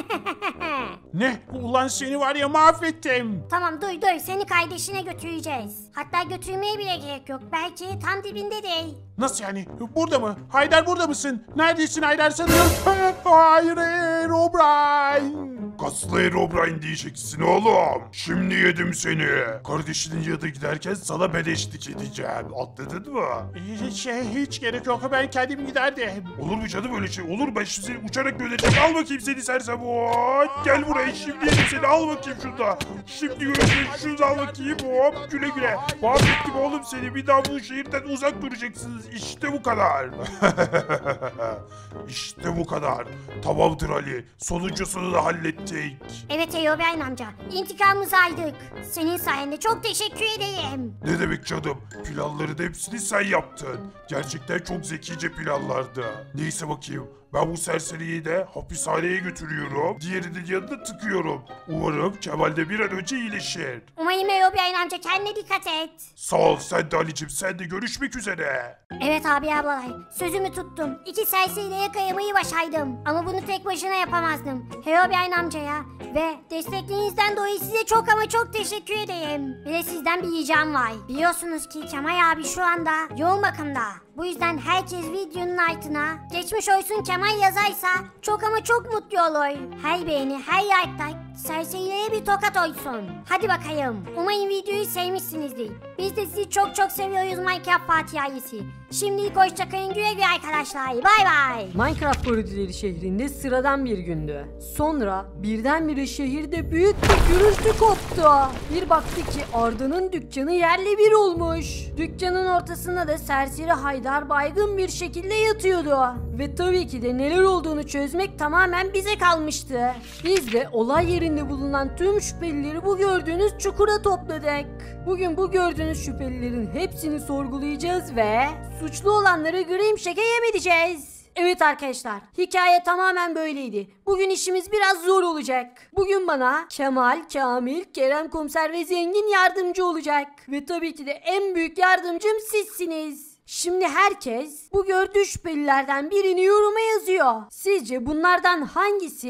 Ne? Ulan seni var ya mahvettim. Tamam dur dur seni kardeşine götüreceğiz. Hatta götürmeye bile gerek yok. Belki tam dibinde değil. Nasıl yani? Burada mı? Haydar, burada mısın? Neredesin Haydar, sanıyorum? Hayır, Herobrine. Kaslı Herobrine diyeceksin oğlum. Şimdi yedim seni. Kardeşinin yanına giderken sana ben eşlik edeceğim. Atladın mı? Şey, hiç gerek yok. Ben kendim giderdim. Olur mu canım öyle şey? Olur, ben şimdi seni uçarak göndereceğim. Al bakayım seni sersem. Hop, gel buraya, şimdi yedim seni. Al bakayım şurada. Şimdi göreceğiz. Şunu al bakayım. Hop, güle güle. Mahvettim oğlum seni. Bir daha bu şehirden uzak duracaksınız. İşte bu kadar. İşte bu kadar. Tamamdır Ali. Sonuncusunu da hallettik. Evet Eyoben amca. İntikamımızı aldık. Senin sayende çok teşekkür ederim. Ne demek canım? Planların hepsini sen yaptın. Gerçekten çok zekice planlardı. Neyse bakayım. Ben bu serseriyi de hapishaneye götürüyorum. Diğerinin yanına tıkıyorum. Umarım Kemal de bir an önce iyileşir. Umarım Eyoben amca kendine dikkat et. Sağ ol sen de Ali'cim. Sen de görüşmek üzere. Evet abi ablalar. Sözümü tuttum. İki serseriyle yakalamayı başardım. Ama bunu tek başına yapamazdım. Eyoben amcaya ve desteklerinizden dolayı size çok ama çok teşekkür ederim. Bir de sizden bir ricam var. Biliyorsunuz ki Kemal abi şu anda yoğun bakımda. Bu yüzden herkes videonun altına geçmiş olsun Kemal yazarsa çok ama çok mutlu olur. Her beğeni, her like serserilere bir tokat olsun. Hadi bakayım. Umarım videoyu sevmişsinizdir. Biz de sizi çok çok seviyoruz Minecraft Fatih ailesi. Şimdilik hoşçakalın, güle güle arkadaşlar. Bay bay. Minecraft parodileri şehrinde sıradan bir gündü. Sonra birdenbire şehirde büyük bir gürültü koptu. Bir baktı ki Arda'nın dükkanı yerle bir olmuş. Dükkanın ortasında da serseri Haydar baygın bir şekilde yatıyordu. Ve tabii ki de neler olduğunu çözmek tamamen bize kalmıştı. Biz de olay yerinde bulunan tüm şüphelileri bu gördüğünüz çukura topladık. Bugün bu gördüğünüz şüphelilerin hepsini sorgulayacağız ve suçlu olanları grim şeke yem edeceğiz. Evet arkadaşlar, hikaye tamamen böyleydi. Bugün işimiz biraz zor olacak. Bugün bana Kemal, Kamil, Kerem Komiser ve Zengin yardımcı olacak. Ve tabii ki de en büyük yardımcım sizsiniz. Şimdi herkes bu gördüğü şüphelilerden birini yoruma yazıyor. Sizce bunlardan hangisi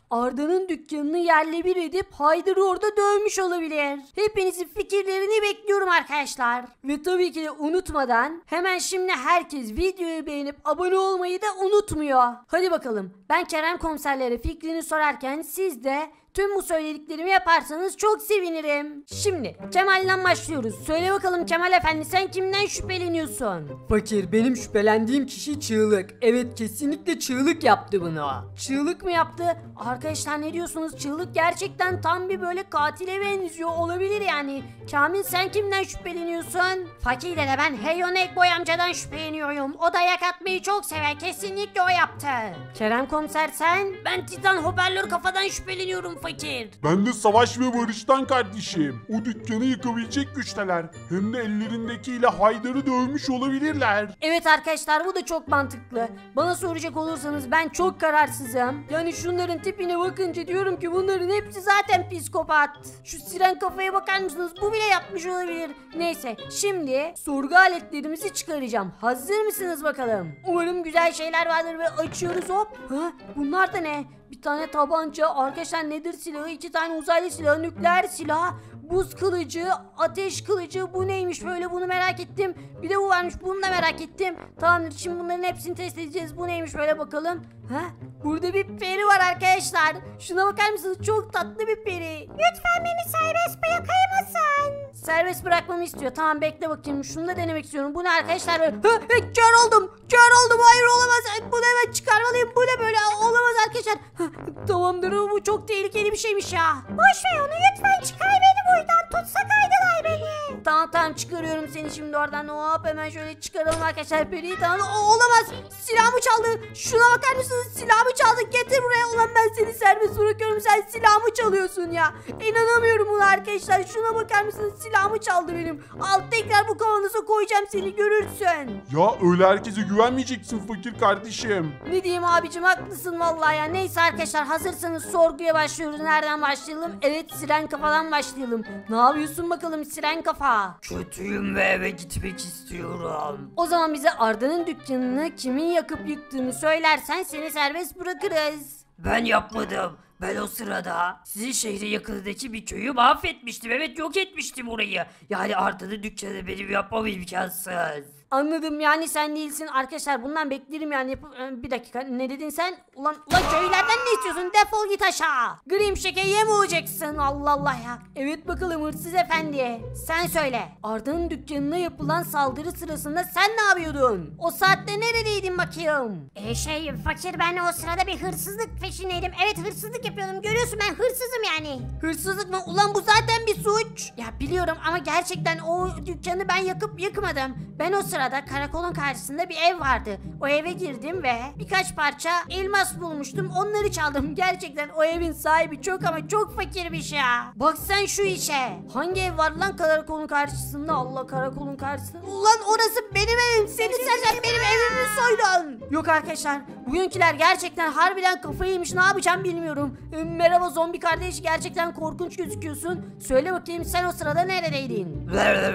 Arda'nın dükkanını yerle bir edip Haydar'ı orada dövmüş olabilir. Hepinizin fikirlerini bekliyorum arkadaşlar. Ve tabii ki de unutmadan hemen şimdi herkes videoyu beğenip abone olmayı da unutmuyor. Hadi bakalım, ben Kerem komiserlere fikrini sorarken siz de tüm bu söylediklerimi yaparsanız çok sevinirim. Şimdi Kemal'den başlıyoruz. Söyle bakalım Kemal efendi, sen kimden şüpheleniyorsun? Fakir, benim şüphelendiğim kişi Çığlık. Evet, kesinlikle Çığlık yaptı bunu. Çığlık mı yaptı? Arkadaşlar ne diyorsunuz? Çığlık gerçekten tam bir böyle katile benziyor olabilir yani. Kamil, sen kimden şüpheleniyorsun? Fakir de ben Heyonek Boy amcadan şüpheleniyorum. O dayak atmayı çok sever. Kesinlikle o yaptı. Kerem komiser sen? Ben Titan hoparlör kafadan şüpheleniyorum fakir. Ben de Savaş ve Barış'tan kardeşim. O dükkanı yıkabilecek güçteler. Hem de ellerindekiyle Haydar'ı dövmüş olabilirler. Evet arkadaşlar, bu da çok mantıklı. Bana soracak olursanız ben çok kararsızım. Yani şunların tipine bakınca diyorum ki bunların hepsi zaten psikopat. Şu siren kafaya bakar mısınız? Bu bile yapmış olabilir. Neyse, şimdi sorgu aletlerimizi çıkaracağım. Hazır mısınız bakalım? Umarım güzel şeyler vardır ve açıyoruz, hop. Ha, bunlar da ne? Bir tane tabanca, arkadaşlar nedir silahı, iki tane uzaylı silahı, nükleer silah, buz kılıcı, ateş kılıcı, bu neymiş böyle, bunu merak ettim. Bir de bu varmış, bunu da merak ettim. Tamamdır, şimdi bunların hepsini test edeceğiz. Bu neymiş böyle, bakalım. Ha? Burada bir peri var arkadaşlar. Şuna bakar mısınız? Çok tatlı bir peri. Lütfen beni serbest bırakır mısın? Serbest bırakmamı istiyor. Tamam, bekle bakayım. Şunu da denemek istiyorum. Bu ne arkadaşlar? Böyle? Ha, ha, kör oldum. Kör oldum. Hayır, olamaz. Bunu hemen çıkarmalıyım. Bu ne böyle? Olamaz arkadaşlar. Ha, tamamdır. Bu çok tehlikeli bir şeymiş ya. Boş ver onu. Lütfen çıkar beni buradan. Tutsa kaydılar beni. Tamam tamam, çıkarıyorum seni şimdi oradan. Hop, hemen şöyle çıkaralım arkadaşlar periyi. Tamam. O, olamaz. Silahımı çaldı. Şuna bakar mısınız? Silahımı çaldı. Getir buraya. Ulan ben seni serbest bırakıyorum. Sen silahımı çalıyorsun ya. İnanamıyorum buna arkadaşlar. Şuna bakar mısınız? Silahımı çaldı benim. Al, tekrar bu kavanoza koyacağım, seni görürsün. Ya öyle herkese güvenmeyeceksin fakir kardeşim. Ne diyeyim abicim, haklısın vallahi ya. Neyse arkadaşlar, hazırsanız sorguya başlıyoruz. Nereden başlayalım? Evet, siren kafadan başlayalım. Ne yapıyorsun bakalım siren kafa? Kötüyüm ve eve gitmek istiyorum. O zaman bize Arda'nın dükkanını kimin yakıp yıktığını söylersen seni serbest bırakırız. Ben yapmadım. Ben o sırada sizin şehre yakınındaki bir köyü mahvetmiştim. Evet, yok etmiştim orayı. Yani Arda'nın dükkanı benim yapmam imkansız. Anladım, yani sen değilsin. Arkadaşlar bundan beklerim yani. Yap- bir dakika, ne dedin sen? Ulan, ulan köylerden ne istiyorsun? Defol git aşağı. Grim şeke yemeyeceksin. Allah Allah ya. Evet bakalım hırsız efendi. Sen söyle. Arda'nın dükkanına yapılan saldırı sırasında sen ne yapıyordun? O saatte neredeydin bakayım? E şey fakir, ben o sırada bir hırsızlık peşindeydim. Evet, hırsızlık yapıyordum. Görüyorsun, ben hırsızım yani. Hırsızlık mı? Ulan bu zaten bir suç. Ya biliyorum ama gerçekten o dükkanı ben yakıp yıkmadım. Ben o sırada karakolun karşısında bir ev vardı. O eve girdim ve birkaç parça elmas bulmuştum. Onları çaldım. Gerçekten o evin sahibi çok ama çok fakirmiş ya. Bak sen şu işe. Hangi ev var lan karakolun karşısında? Allah, karakolun karşısında. Ulan orası benim evim. Seni sersem benim evimi soydun. Yok arkadaşlar, bugünküler gerçekten harbiden kafayı yemiş. Ne yapacağım bilmiyorum. Ee, merhaba zombi kardeş, gerçekten korkunç gözüküyorsun. Söyle bakayım, sen o sırada neredeydin?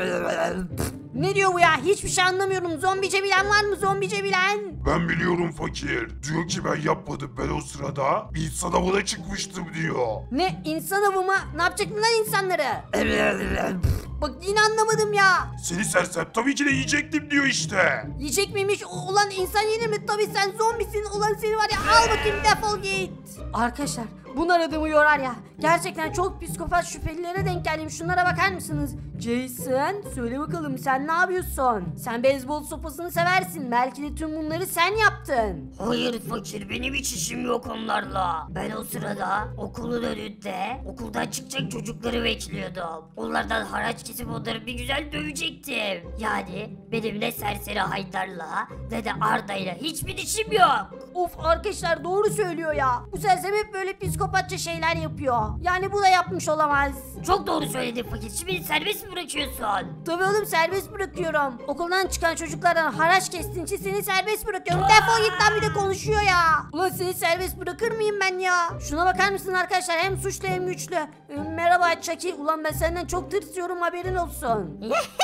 Ne diyor bu ya? Hiçbir şey anlamıyorum. Zombice bilen var mı? Zombice bilen? Ben biliyorum fakir. Diyor ki ben yapmadım, ben o sırada insan avına çıkmıştım diyor. Ne? İnsan avı mı? Ne yapacaktın lan insanları? Bak yine anlamadım ya. Seni sersem tabii ki de yiyecektim diyor işte. Yiyecek miymiş? U- Ulan insan yenir mi? Tabii sen zombisin. Ulan seni var ya, al bakayım, defol git. Arkadaşlar bunlar adamı yorar ya. Gerçekten çok psikopat şüphelilere denk geldim. Şunlara bakar mısınız? Jason, söyle bakalım sen ne yapıyorsun? Sen beyzbol sopasını seversin. Belki de tüm bunları sen yaptın. Hayır fakir, benim hiç işim yok onlarla. Ben o sırada okulun önünde okuldan çıkacak çocukları bekliyordum. Onlardan haraç kesip onları bir güzel dövecektim. Yani benim ne serseri Haydar'la ne de Arda'yla hiçbir işim yok. Of arkadaşlar, doğru söylüyor ya. Bu sersem hep böyle psikopatça şeyler yapıyor. Yani bu da yapmış olamaz. Çok doğru söyledin fakir. Şimdi serbest mi bırakıyorsun? Tabii oğlum, serbest bırakıyorum. Okuldan çıkan çocuklardan haraç kestiğin için seni serbest bırakıyorum. Defol git lan, bir de konuşuyor ya. Ulan seni serbest bırakır mıyım ben ya? Şuna bakar mısın arkadaşlar, hem suçlu hem güçlü. Ee, merhaba Chucky. Ulan ben senden çok tırsıyorum, haberin haberin olsun.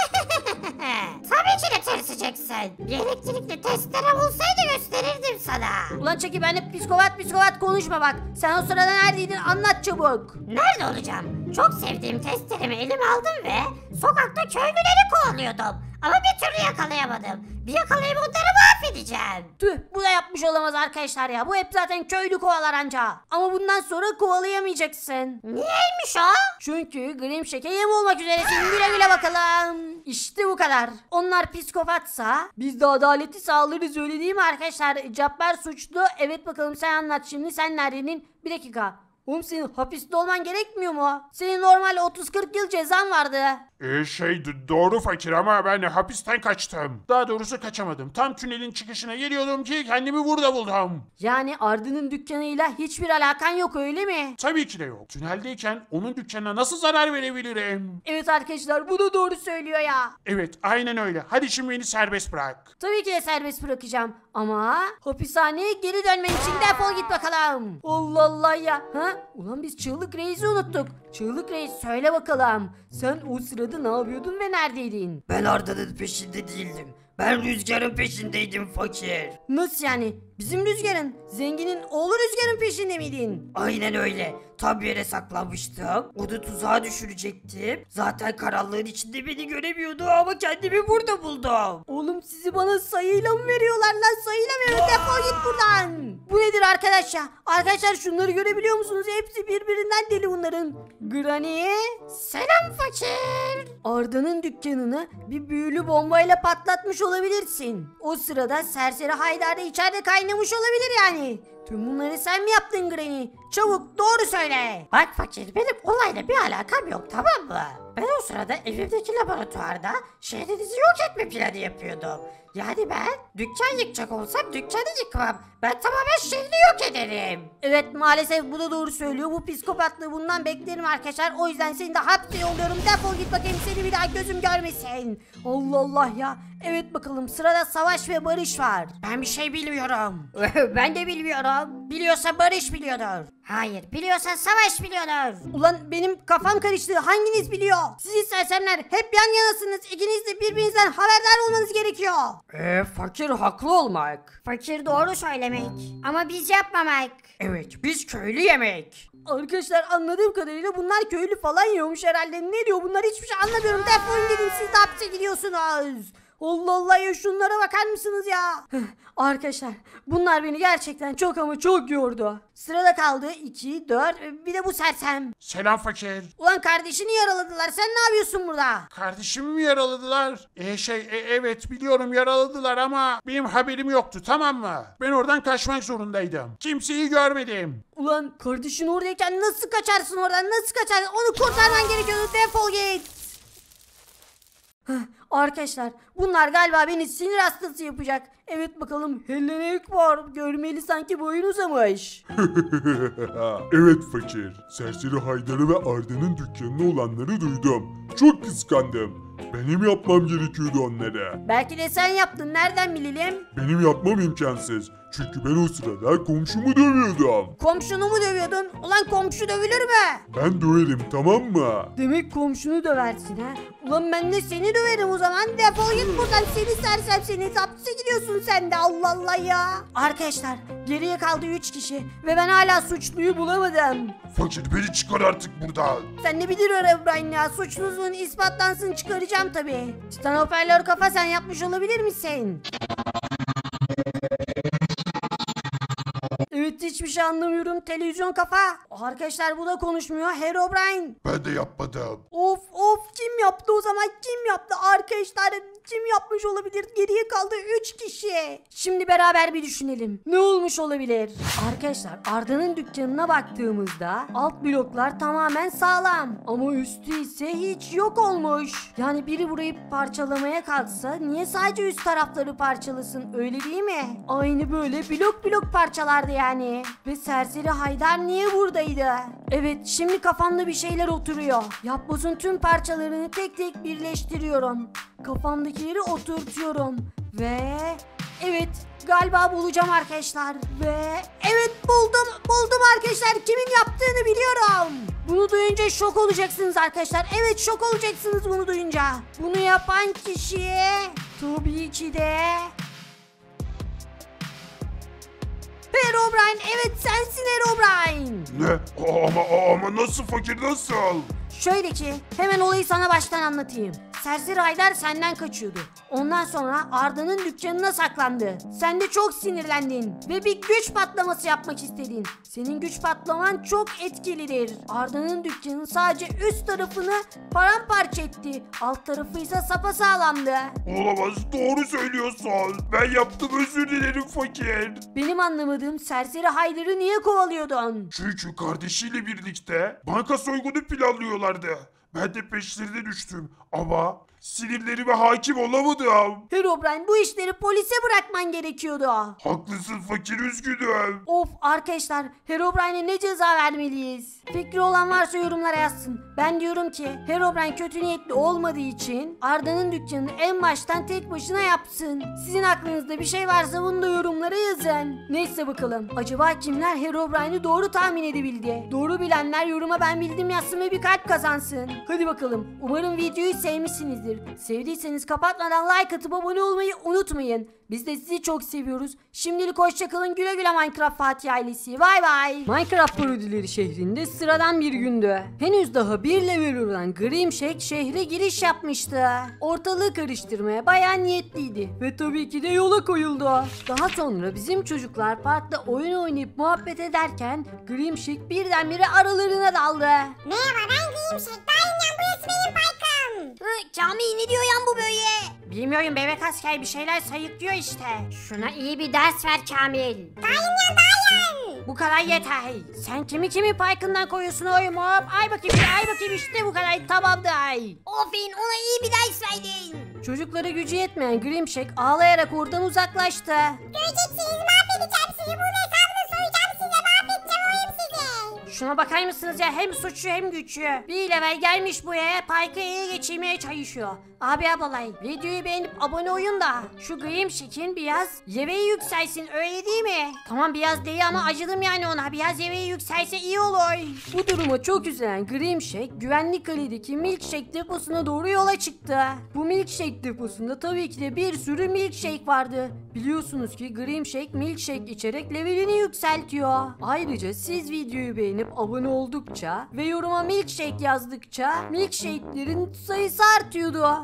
Tabii ki de tırsıcaksın. Bir elektrikli testere olsaydı gösterirdim sana. Ulan Çeki benimle psikopat psikopat konuşma bak. Sen o sırada neredeydin anlat çabuk. Nerede olacağım? Çok sevdiğim testeremi elime aldım ve sokakta köylüleri kovalıyordum. Ama bir türlü yakalayamadım. Bir yakalayıp onları mahvedeceğim. Tüh bu da yapmış olamaz arkadaşlar ya. Bu hep zaten köylü kovalar anca. Ama bundan sonra kovalayamayacaksın. Niyeymiş o? Çünkü Grim Shack'e yem olmak üzeresin. Güle güle bakalım. İşte bu kadar. Onlar psikopatsa biz de adaleti sağlarız öyle değil mi arkadaşlar? Cabbar suçlu. Evet bakalım sen anlat şimdi. Sen neredeydin? Bir dakika. Oğlum senin hapiste olman gerekmiyor mu? Senin normal otuz kırk yıl cezan vardı. Ee, şey d- doğru fakir ama ben hapisten kaçtım. Daha doğrusu kaçamadım. Tam tünelin çıkışına geliyordum ki kendimi burada buldum. Yani Arda'nın dükkanıyla hiçbir alakan yok öyle mi? Tabii ki de yok. Tüneldeyken onun dükkanına nasıl zarar verebilirim? Evet arkadaşlar bu da doğru söylüyor ya. Evet aynen öyle. Hadi şimdi beni serbest bırak. Tabii ki de serbest bırakacağım. Ama hapishaneye geri dönmen için defol git bakalım. Allah Allah ya. Ha? Ulan biz Çığlık Reis'i unuttuk. Çığlık Reis söyle bakalım. Sen o sırada ne yapıyordun ve neredeydin? Ben Arda'nın peşinde değildim. Ben Rüzgar'ın peşindeydim fakir. Nasıl yani? Bizim Rüzgar'ın, zenginin oğlu Rüzgar'ın peşinde miydin? Aynen öyle. Tam bir yere saklanmıştım. Onu tuzağa düşürecektim. Zaten karanlığın içinde beni göremiyordu ama kendimi burada buldum. Oğlum sizi bana sayıyla mı veriyorlar lan? Sayıyla veriyor. Defol git buradan. Bu nedir arkadaş ya? Arkadaşlar şunları görebiliyor musunuz? Hepsi birbirinden deli bunların. Granny. Selam fakir. Arda'nın dükkanını bir büyülü bombayla patlatmış olabilirsin. O sırada serseri Haydar da içeride kaynamış olabilir yani. Tüm bunları sen mi yaptın Granny? Çabuk doğru söyle. Bak fakir benim olayla bir alakam yok tamam mı? Ben o sırada evimdeki laboratuvarda şehrinizi yok etme planı yapıyordum. Yani ben dükkan yıkacak olsam dükkanı yıkmam. Ben tamamen şehri yok ederim. Evet maalesef bu da doğru söylüyor. Bu psikopatlığı bundan beklerim arkadaşlar. O yüzden seni de hapse yolluyorum. Defol git bakayım seni bir daha gözüm görmesin. Allah Allah ya. Evet bakalım sırada Savaş ve Barış var. Ben bir şey bilmiyorum. Ben de bilmiyorum. Biliyorsa Barış biliyordur. Hayır biliyorsan Savaş biliyordur. Ulan benim kafam karıştı. Hanginiz biliyor? Siz sersemler hep yan yanasınız. İkiniz de birbirinizden haberdar olmanız gerekiyor. Eee fakir haklı olmak. Fakir doğru söylemek. Ama biz yapmamak. Evet biz köylü yemek. Arkadaşlar anladığım kadarıyla bunlar köylü falan yiyormuş herhalde. Ne diyor bunlar hiçbir şey anlamıyorum. Defolun gidin siz de hapse gidiyorsunuz. Allah Allah ya şunlara bakar mısınız ya? Arkadaşlar bunlar beni gerçekten çok ama çok yordu. Sırada kaldı iki, dört bir de bu sersem. Selam fakir. Ulan kardeşini yaraladılar sen ne yapıyorsun burada? Kardeşimi mi yaraladılar? E şey e, evet biliyorum yaraladılar ama benim haberim yoktu tamam mı? Ben oradan kaçmak zorundaydım. Kimseyi görmedim. Ulan kardeşin oradayken nasıl kaçarsın oradan nasıl kaçarsın onu kurtarman gerekiyordu defol git. Arkadaşlar bunlar galiba beni sinir hastası yapacak. Evet bakalım Helenek var. Görmeli sanki boyun uzamış. Evet fakir. Serseri Haydar'ı ve Arda'nın dükkanına olanları duydum. Çok kıskandım. Benim yapmam gerekiyordu onlara. Belki de sen yaptın nereden bilelim? Benim yapmam imkansız. Çünkü ben o sırada komşumu dövüyordum. Komşunu mu dövüyordun? Ulan komşu dövülür mü? Ben döverim tamam mı? Demek komşunu döversin ha? Ulan ben de seni döverim o zaman. Defol git buradan seni sersem seni. Hapse gidiyorsun sen de Allah Allah ya. Arkadaşlar geriye kaldı üç kişi. Ve ben hala suçluyu bulamadım. Fakir beni çıkar artık buradan. Sen ne bilir Herobrine ya. Suçluluğun ispatlansın çıkaracağım tabii. Titan hoparlör kafa sen yapmış olabilir misin? Evet hiçbir şey anlamıyorum. Televizyon kafa. Arkadaşlar bu da konuşmuyor. Herobrine. Ben de yapmadım. Of of kim yaptı o zaman kim yaptı arkadaşlar kim yapmış olabilir geriye kaldı üç kişi. Şimdi beraber bir düşünelim ne olmuş olabilir. Arkadaşlar Arda'nın dükkanına baktığımızda alt bloklar tamamen sağlam ama üstü ise hiç yok olmuş. Yani biri burayı parçalamaya kalksa niye sadece üst tarafları parçalasın öyle değil mi? Aynı böyle blok blok parçalardı yani. Ve serseri Haydar niye buradaydı? Evet şimdi kafamda bir şeyler oturuyor. Yapbozun tüm parçalarını tek tek birleştiriyorum. Kafamdakileri oturtuyorum. Ve Evet, galiba bulacağım arkadaşlar. Ve evet buldum, buldum arkadaşlar. Kimin yaptığını biliyorum. Bunu duyunca şok olacaksınız arkadaşlar. Evet, şok olacaksınız bunu duyunca. Bunu yapan kişi tabii ki de Herobrine. Evet, sensin Herobrine. Ne? Ama ama nasıl fakir, nasıl? Şöyle ki hemen olayı sana baştan anlatayım. Serseri Haydar senden kaçıyordu. Ondan sonra Arda'nın dükkanına saklandı. Sen de çok sinirlendin ve bir güç patlaması yapmak istedin. Senin güç patlaman çok etkilidir. Arda'nın dükkanının sadece üst tarafını paramparça etti. Alt tarafı ise sapasağlamdı. Olamaz, doğru söylüyorsun. Ben yaptım, özür dilerim fakir. Benim anlamadığım Serseri Haydar'ı niye kovalıyordun? Çünkü kardeşiyle birlikte banka soygunu planlıyorlardı. Ben de peşlerine düştüm ama sinirlerime hakim olamadım. Herobrine, bu işleri polise bırakman gerekiyordu. Haklısın fakir, üzgünüm. Of arkadaşlar, Herobrine'e ne ceza vermeliyiz? Fikri olan varsa yorumlara yazsın. Ben diyorum ki Herobrine kötü niyetli olmadığı için Arda'nın dükkanını en baştan tek başına yapsın. Sizin aklınızda bir şey varsa bunu da yorumlara yazın. Neyse bakalım, acaba kimler Herobrine'i doğru tahmin edebildi? Doğru bilenler yoruma ben bildim yazsın ve bir kalp kazansın. Hadi bakalım, umarım videoyu sevmişsinizdir. Sevdiyseniz kapatmadan like atıp abone olmayı unutmayın. Biz de sizi çok seviyoruz. Şimdilik hoşçakalın, güle güle Minecraft Fatih ailesi. Bay bay. Minecraft parodileri şehrinde sıradan bir gündü. Henüz daha bir level olan Grimshek şehre giriş yapmıştı. Ortalığı karıştırmaya bayağı niyetliydi. Ve tabii ki de yola koyuldu. Daha sonra bizim çocuklar parkta oyun oynayıp muhabbet ederken Grimshek birdenbire aralarına daldı. Merhaba, ben Grimshek. Daimyan, burası benim parkım. Hı, Kamil, ne diyor yan bu böyle? Bilmiyorum bebek asker, bir şeyler sayıklıyor işte. Şuna iyi bir ders ver Kamil. Daimyan, dayan. Bu kadar yeter. Sen kimi kimi parkından koyuyorsun oğlum, hop. Ay bakayım, ay bakayım, işte bu kadar, tamam da ay. Aferin, ona iyi bir ders verdin. Çocuklara gücü yetmeyen Grimshek ağlayarak oradan uzaklaştı. Göreceksiniz, mahvedeceğim sizi. Burada hesabını soracağım size. Mahvedeceğim oyum sizi. Şuna bakar mısınız ya, hem suçlu hem güçlü. Bir level gelmiş buraya, parkı ele geçirmeye çalışıyor. Abi ablalay, videoyu beğenip abone olun da şu Grimshek'in biraz yemeği yükselsin, öyle değil mi? Tamam, biraz değil ama acıdım yani ona, biraz yemeği yükselse iyi olur. Bu duruma çok üzülen Grimshek güvenlik kaledeki milkshake deposuna doğru yola çıktı. Bu milkshake deposunda tabii ki de bir sürü milkshake vardı. Biliyorsunuz ki Grimshek milkshake içerek levelini yükseltiyor. Ayrıca siz videoyu beğenip abone oldukça ve yoruma milkshake yazdıkça milkshake'lerin sayısı artıyordu.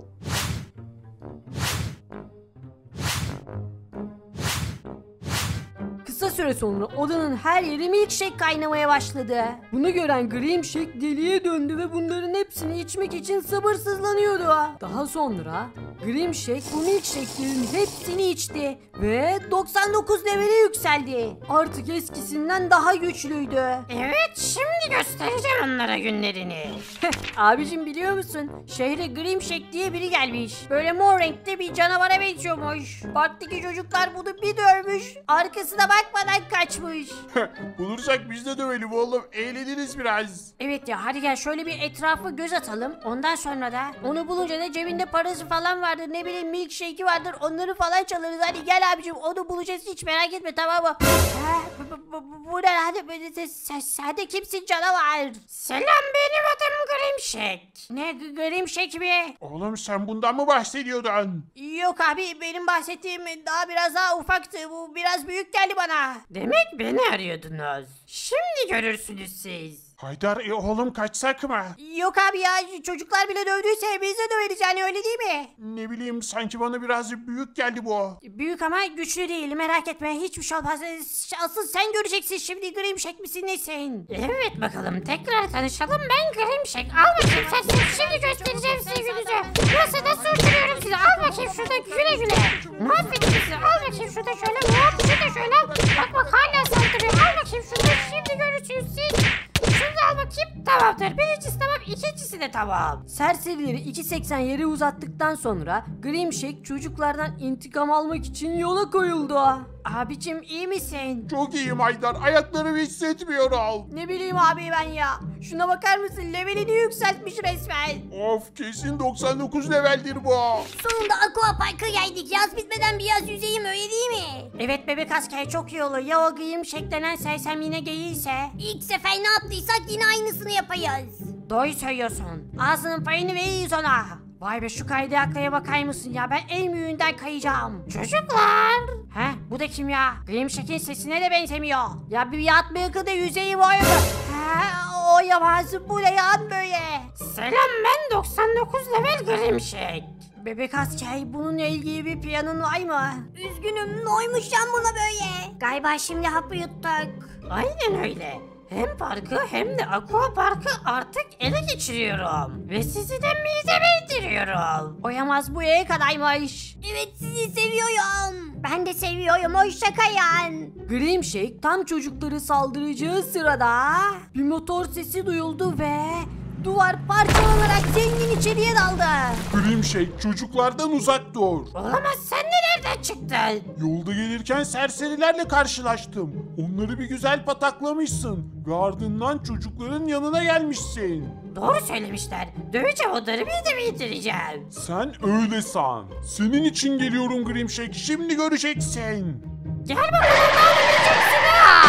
Kısa süre sonra odanın her yeri milkshake kaynamaya başladı. Bunu gören Grimshek deliye döndü ve bunların hepsini içmek için sabırsızlanıyordu. Daha sonra Grimshek bu milkshake'lerin hepsini içti ve doksan dokuz levele yükseldi. Artık eskisinden daha güçlüydü. Evet, şimdi göstereceğim onlara günlerini. Abicim, biliyor musun? Şehre Grimshek diye biri gelmiş. Böyle mor renkte bir canavara benziyormuş. Parktaki çocuklar bunu bir dövmüş. Arkasına bakmadan kaçmış. Bulursak biz de dövelim oğlum. Eğleniriz biraz. Evet ya, hadi gel şöyle bir etrafa göz atalım. Ondan sonra da onu bulunca da cebinde parası falan vardır. Ne bileyim milkshake'i vardır. Onları falan çalarız. Hadi gel abicim, onu bulacağız, hiç merak etme, tamam mı? Ha, bu, bu, bu, bu ne hadi böyle, sen, sen de kimsin canavar? Selam, benim adım Grimshek. Ne Grimshek mi? Oğlum sen bundan mı bahsediyordun? Yok abi, benim bahsettiğim daha biraz daha ufaktı. Bu biraz büyük geldi bana. Demek beni arıyordunuz. Şimdi görürsünüz siz. Haydar, e, oğlum kaçsak mı? Yok abi ya, çocuklar bile dövdüyse biz de döveriz yani, öyle değil mi? Ne bileyim, sanki bana biraz büyük geldi bu. Büyük ama güçlü değil, merak etme, hiçbir şey olmaz. Asıl sen göreceksin şimdi Grimshek misin nesin? Evet bakalım, tekrar tanışalım, ben Grimshek. Al bakayım sen, şimdi göstereceğim size gününüzü. Masada sürdürüyorum sizi, al bakayım şurada güle güle. Mahvedin sizi, al bakayım şurada şöyle, hop şurada şöyle. Bak bak hala saldırıyor, al bakayım şurada, şimdi görürsünüz siz. Şunu da al bakayım, tamamdır. Birincisi tamam, ikincisi de tamam. Serserileri iki seksen yere uzattıktan sonra Grimshek çocuklardan intikam almak için yola koyuldu. Abicim iyi misin? Çok iyiyim Haydar. Ayaklarımı hissetmiyorum. Ne bileyim abi ben ya. Şuna bakar mısın? Levelini yükseltmiş resmen. Of kesin doksan dokuz leveldir bu. Sonunda Aqua Park'a geldik. Yaz bitmeden biraz yüzeyim, öyle değil mi? Evet bebek asker çok iyi olur. Ya o Grimshek denen sersem yine gelirse? İlk sefer ne yaptıysak yine aynısını yapacağız. Doğru söylüyorsun. Ağzının payını veririz ona. Vay be şu kaydı aklaya bakar mısın ya? Ben en büyüğünden kayacağım. Çocuklar. He bu da kim ya? Grimshek'in sesine de benzemiyor. Ya bir yat bir da yüzeyi var mı? He o yamazı bu ne yan böyle? Selam ben doksan dokuz level Grimshek. Bebek asker bununla ilgili bir planın var mı? Üzgünüm, ne oymuş lan buna böyle? Galiba şimdi hapı yuttuk. Aynen öyle. Hem parkı hem de aqua parkı artık ele geçiriyorum. Ve sizi de mideme indiriyorum. Oyamaz bu yere kadarmış. Evet, sizi seviyorum. Ben de seviyorum, hoşça kalın. Grimshek tam çocukları saldıracağı sırada bir motor sesi duyuldu ve duvar parçalanarak zengin içeriye daldı. Grimshek çocuklardan uzak dur. Olamaz sen de nereden çıktın? Yolda gelirken serserilerle karşılaştım. Onları bir güzel pataklamışsın. Ve ardından çocukların yanına gelmişsin. Doğru söylemişler. Döveceğim onları mideme indireceğim. Sen öyle san. Senin için geliyorum Grimshek. Şimdi göreceksin. Gel bakalım ne yapacaksın ha?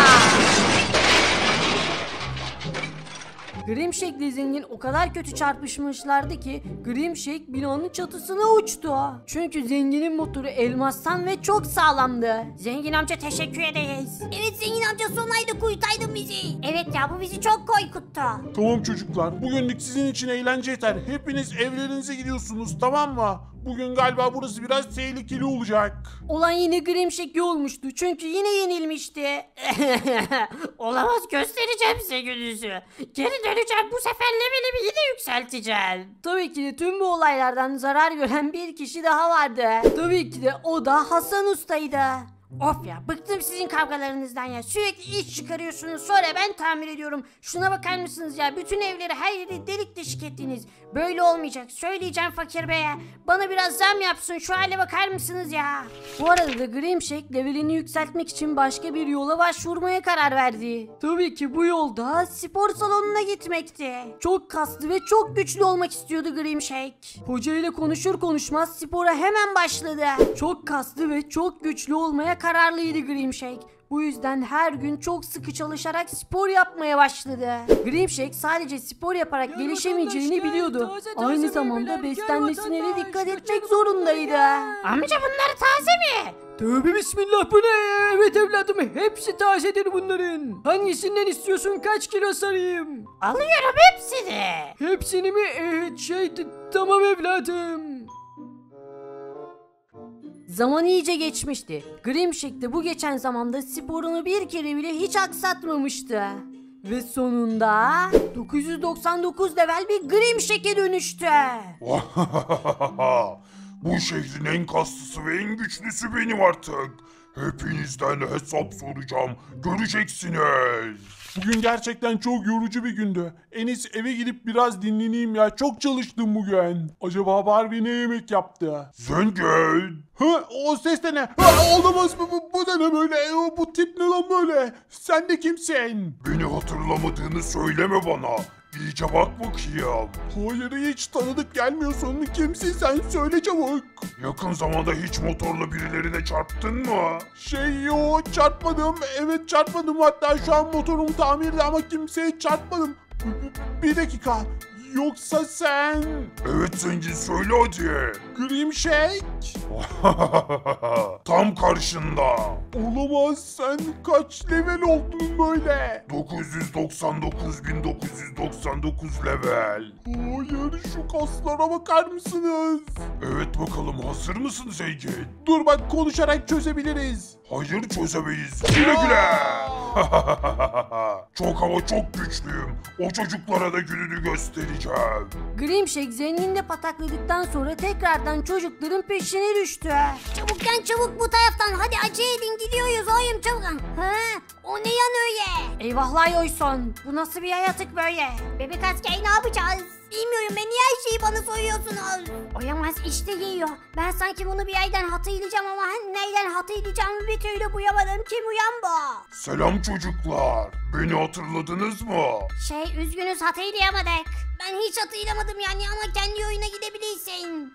Grimshek ile zengin o kadar kötü çarpışmışlardı ki Grimshek binanın çatısına uçtu. Çünkü zenginin motoru elmastan ve çok sağlamdı. Zengin amca teşekkür ederiz. Evet zengin amca, son ayda kurtardın bizi. Evet ya, bu bizi çok korkuttu. Tamam çocuklar. Bugünlük sizin için eğlence yeter. Hepiniz evlerinize gidiyorsunuz, tamam mı? Bugün galiba burası biraz tehlikeli olacak. Olan yine Grimshek olmuştu çünkü yine yenilmişti. Olamaz göstereceğim size gününüzü. Geri döneceğim bu sefer levelimi yine yükselteceğim. Tabii ki de tüm bu olaylardan zarar gören bir kişi daha vardı. Tabii ki de o da Hasan Usta'ydı. Of ya bıktım sizin kavgalarınızdan ya. Sürekli iş çıkarıyorsunuz sonra ben tamir ediyorum. Şuna bakar mısınız ya? Bütün evleri her yeri delik deşik ettiniz. Böyle olmayacak. Söyleyeceğim fakir beye. Bana biraz zam yapsın. Şu hale bakar mısınız ya? Bu arada da Grimshek levelini yükseltmek için başka bir yola başvurmaya karar verdi. Tabii ki bu yolda spor salonuna gitmekti. Çok kaslı ve çok güçlü olmak istiyordu Grimshek. Hoca ile konuşur konuşmaz spora hemen başladı. Çok kaslı ve çok güçlü olmaya kararlıydı Grimshek. Bu yüzden her gün çok sıkı çalışarak spor yapmaya başladı. Grimshek sadece spor yaparak Gel gelişemeyeceğini vatandaş, gel. biliyordu. Taze taze Aynı zamanda meyveler, gel beslenmesine de vatandaş, dikkat etmek kaçın zorundaydı. Amca bunlar taze mi? Tövbe bismillah, bu ne? Evet evladım, hepsi tazedir bunların. Hangisinden istiyorsun, kaç kilo sarayım? Alıyorum hepsini. Hepsini mi? Evet şey t- tamam evladım. Zaman iyice geçmişti. Grimshek de bu geçen zamanda sporunu bir kere bile hiç aksatmamıştı. Ve sonunda dokuz yüz doksan dokuz level bir Grimshek'e dönüştü. Bu şehrin en kaslısı ve en güçlüsü benim artık. Hepinizden hesap soracağım. Göreceksiniz. Bugün gerçekten çok yorucu bir gündü. En iyisi eve gidip biraz dinleneyim ya. Çok çalıştım bugün. Acaba Barbie ne yemek yaptı? Zengin. Ha, o ses de ne? Ha, olamaz bu, bu, bu da ne böyle? O, bu tip ne lan böyle? Sen de kimsin? Beni hatırlamadığını söyleme bana. İyice bak bakayım. Hayır hiç tanıdık gelmiyorsun. Kimsin sen? Söyle çabuk. Yakın zamanda hiç motorla birilerine çarptın mı? Şey yo çarpmadım. Evet çarpmadım. Hatta şu an motorum tamirde ama kimseye çarpmadım. Bir dakika. Yoksa sen... Evet zengin, söyle hadi. Grimshek? Tam karşında. Olamaz, sen kaç level oldun böyle? dokuz yüz doksan dokuz bin dokuz yüz doksan dokuz level. Hayır, şu kaslara bakar mısınız? Evet bakalım, hazır mısın zengin? Dur bak, konuşarak çözebiliriz. Hayır, çözemeyiz. Güle güle. Çok ama çok güçlüyüm. O çocuklara da gününü göstereceğim. Grimshek zenginde patakladıktan sonra tekrardan çocukların peşine düştü. Çabuk lan çabuk, bu taraftan, hadi acele edin, gidiyoruz oğlum çabuk. Ha? O ne yan öyle? Eyvahlar Yoyson. Bu nasıl bir yaratık böyle? Bebek asker ne yapacağız? Bilmiyorum, beni her şeyi bana soruyorsunuz. Oyamaz, işte yiyor. Ben sanki bunu bir yerden hatırlayacağım ama nereden hatırlayacağımı bir türlü bulamadım. Kim uyan bu? Selam çocuklar. Beni hatırladınız mı? Şey, üzgünüz, hatırlayamadık. Ben hiç hatırlamadım yani, ama kendi oyuna gidebilirsin.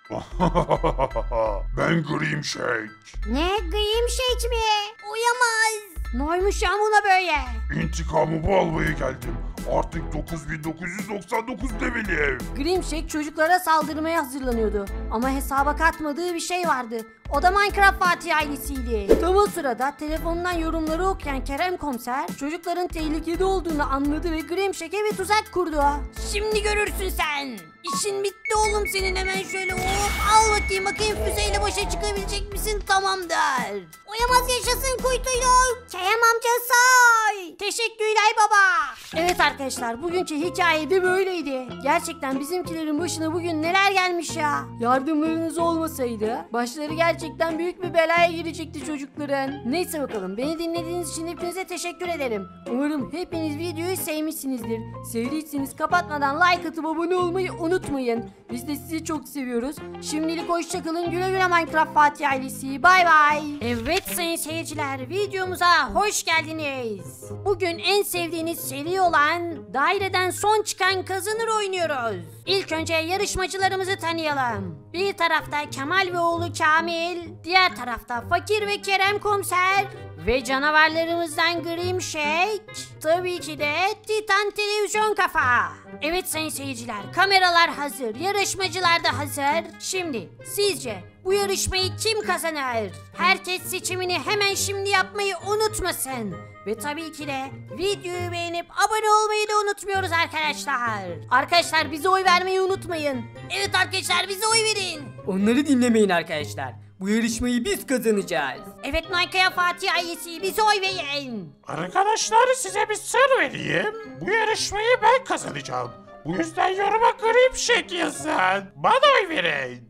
Ben Grim Shake. Ne? Grim Shake mi? Uyamaz. Ne olmuş ya buna böyle? İntikamımı almaya geldim. Artık dokuz bin dokuz yüz doksan dokuz levelim. Grimshake çocuklara saldırmaya hazırlanıyordu. Ama hesaba katmadığı bir şey vardı. O da Minecraft Fatih ailesiydi. Tam o sırada telefonundan yorumları okuyan Kerem Komiser çocukların tehlikede olduğunu anladı ve Grimshake'e bir tuzak kurdu. Şimdi görürsün sen. İşin bitti oğlum senin, hemen şöyle hop al bakayım bakayım füzeyle başa çıkabilecek misin? Tamamdır. Uyamaz, yaşasın kuytuyluk. Kerem amca say. Teşekkürler baba. Evet arkadaşlar, bugünkü hikaye de böyleydi. Gerçekten bizimkilerin başına bugün neler gelmiş ya. Yardımlarınız olmasaydı başları gerçekten büyük bir belaya girecekti çocukların. Neyse bakalım, beni dinlediğiniz için hepinize teşekkür ederim. Umarım hepiniz videoyu sevmişsinizdir. Sevdiyseniz kapatmadan like atıp abone olmayı unutmayın. Biz de sizi çok seviyoruz. Şimdilik hoşçakalın, güle güle Minecraft Fatih ailesi. Bay bay. Evet sayın seyirciler, videomuza hoş geldiniz. Bugün en sevdiğiniz seri olan daireden son çıkan kazanır oynuyoruz. İlk önce yarışmacılarımızı tanıyalım. Bir tarafta Kemal ve oğlu Kamil, diğer tarafta Fakir ve Kerem Komiser ve canavarlarımızdan Grimshake, tabii ki de Titan Televizyon Kafa. Evet sayın seyirciler, kameralar hazır, yarışmacılar da hazır. Şimdi sizce bu yarışmayı kim kazanır? Herkes seçimini hemen şimdi yapmayı unutmasın. Ve tabii ki de videoyu beğenip abone olmayı da unutmuyoruz arkadaşlar. Arkadaşlar bize oy vermeyi unutmayın. Evet arkadaşlar, bize oy verin. Onları dinlemeyin arkadaşlar. Bu yarışmayı biz kazanacağız. Evet Minecraft Fatih ailesi, bize oy verin. Arkadaşlar size bir sır vereyim. Bu yarışmayı ben kazanacağım. Bu yüzden yoruma Grimshake yazın. Bana oy verin.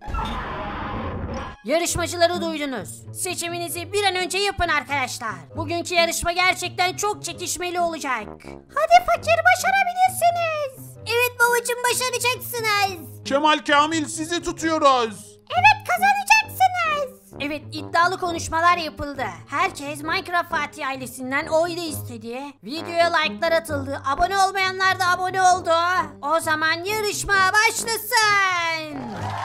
Yarışmacıları duydunuz. Seçiminizi bir an önce yapın arkadaşlar. Bugünkü yarışma gerçekten çok çekişmeli olacak. Hadi Fakir, başarabilirsiniz. Evet babacığım, başaracaksınız. Kemal, Kamil, sizi tutuyoruz. Evet, kazanacaksınız. Evet, iddialı konuşmalar yapıldı. Herkes Minecraft Fatih ailesinden oy da istedi. Videoya like'lar atıldı. Abone olmayanlar da abone oldu. O zaman yarışma başlasın.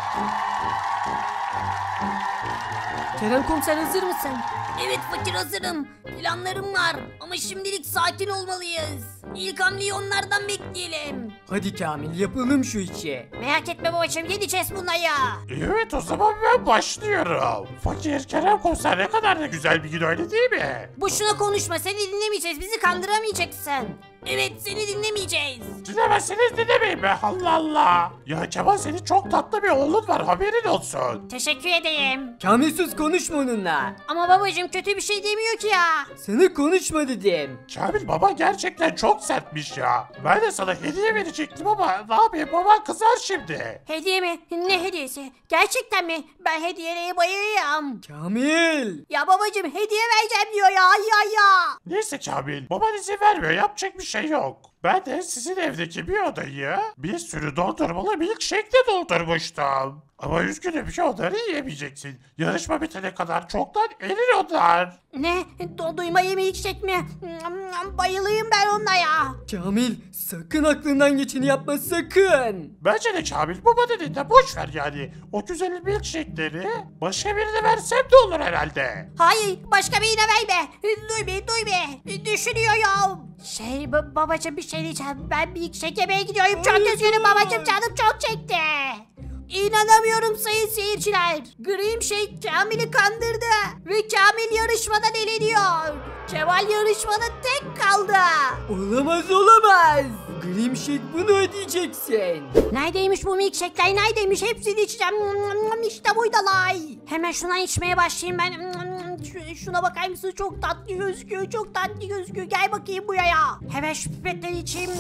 Kerem Komiser, hazır mısın? Evet Fakir, hazırım. Planlarım var ama şimdilik sakin olmalıyız. İlk hamleyi onlardan bekleyelim. Hadi Kamil, yapalım şu işi. Merak etme babacığım, yeneceğiz bunları. Evet, o zaman ben başlıyorum. Fakir, Kerem Komiser, ne kadar da güzel bir gün, öyle değil mi? Boşuna konuşma, seni dinlemeyeceğiz, bizi kandıramayacaksın. Evet, seni dinlemeyeceğiz. Dinlemezseniz dinlemeyin be, Allah Allah. Ya Kemal, senin çok tatlı bir oğlun var, haberin olsun. Teşekkür edeyim. Kamil sus, konuşma onunla. Ama babacığım kötü bir şey demiyor ki ya. Sana konuşma dedim. Kamil, baba gerçekten çok sertmiş ya. Ben de sana hediye verecektim ama ne yapayım, baban kızar şimdi. Hediye mi? Ne hediyesi? Gerçekten mi? Ben hediyelere bayılıyorum. Kamil. Ya babacığım hediye vereceğim diyor ya ya ya. Neyse Kamil, baban izin vermiyor, yapacak bir şey yok. Ben de sizin evdeki bir odayı bir sürü dondurmalı milkshake'le doldurmuştum. Ama üzgünüm ki onları yiyemeyeceksin. Yarışma bitene kadar çoktan erir onlar. Ne? Do duyma yemeği içecek mi? Bayılayım ben onunla ya. Kamil, sakın aklından geçeni yapma, sakın. Bence de Kamil, baba dediğinde boş ver yani. O güzel milkshake'leri başka birine versem de olur herhalde. Hayır, başka birine verme. Duy be, duy be. Düşünüyorum. Şey ba babacığım, bir şey diyeceğim. Ben bir milkshake yemeye gidiyorum. Çok üzgünüm babacığım, canım çok çekti. İnanamıyorum sayın seyirciler. Grimshake Kamil'i kandırdı. Ve Kamil yarışmadan eleniyor. Kemal yarışmada tek kaldı. Olamaz olamaz. Grimshake, bunu ödeyeceksin. Neredeymiş bu milkshake'ler, neredeymiş? Hepsini içeceğim. İşte buydalar. Hemen şundan içmeye başlayayım ben. Şuna bakar mısın? Çok tatlı gözüküyor. Çok tatlı gözüküyor. Gel bakayım buraya. Hemen şu pipetleri içeyim.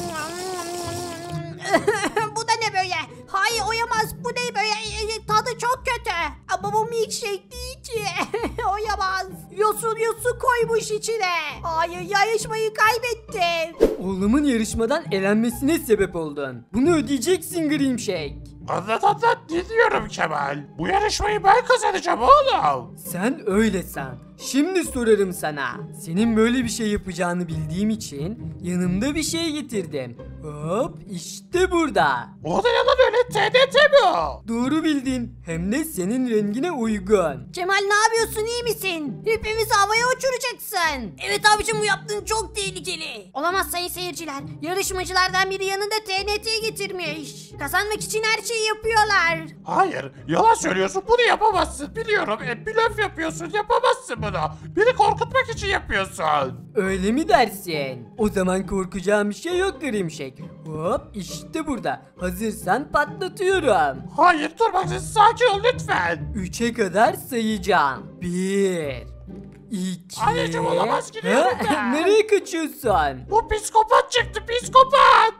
Bu da ne böyle? Hayır, oyamaz. Bu ne böyle? Tadı çok kötü. Ama bu milkshake değil ki. Oyamaz. Yo yosun su koymuş içine. Hayır, yarışmayı kaybettim. Oğlumun yarışmadan elenmesine sebep oldun. Bunu ödeyeceksin Grimshake. Anlat anlat dinliyorum Kemal. Bu yarışmayı ben kazanacağım oğlum. Sen öyle san. Şimdi sorarım sana. Senin böyle bir şey yapacağını bildiğim için yanımda bir şey getirdim. Hop işte burada. O da yalan öyle T N T mi o? Doğru bildin. Hem de senin rengine uygun. Cemal ne yapıyorsun, iyi misin? Hepimizi havaya uçuracaksın. Evet abicim, bu yaptığın çok tehlikeli. Olamaz sayın seyirciler. Yarışmacılardan biri yanında T N T getirmiş. Kazanmak için her şeyi yapıyorlar. Hayır yalan söylüyorsun bunu yapamazsın biliyorum. E, blöf yapıyorsun yapamazsın bunu. Beni korkutmak için yapıyorsun. Öyle mi dersin? O zaman korkacağım bir şey yok Grimshake. Hop işte burada. Hazırsan patlatıyorum. Hayır dur bak sakin ol lütfen. Üçe kadar sayacağım. Bir, iki... Anneciğim olamaz, gidiyorum Ha? ben. Nereye kaçıyorsun? Bu psikopat çıktı psikopat.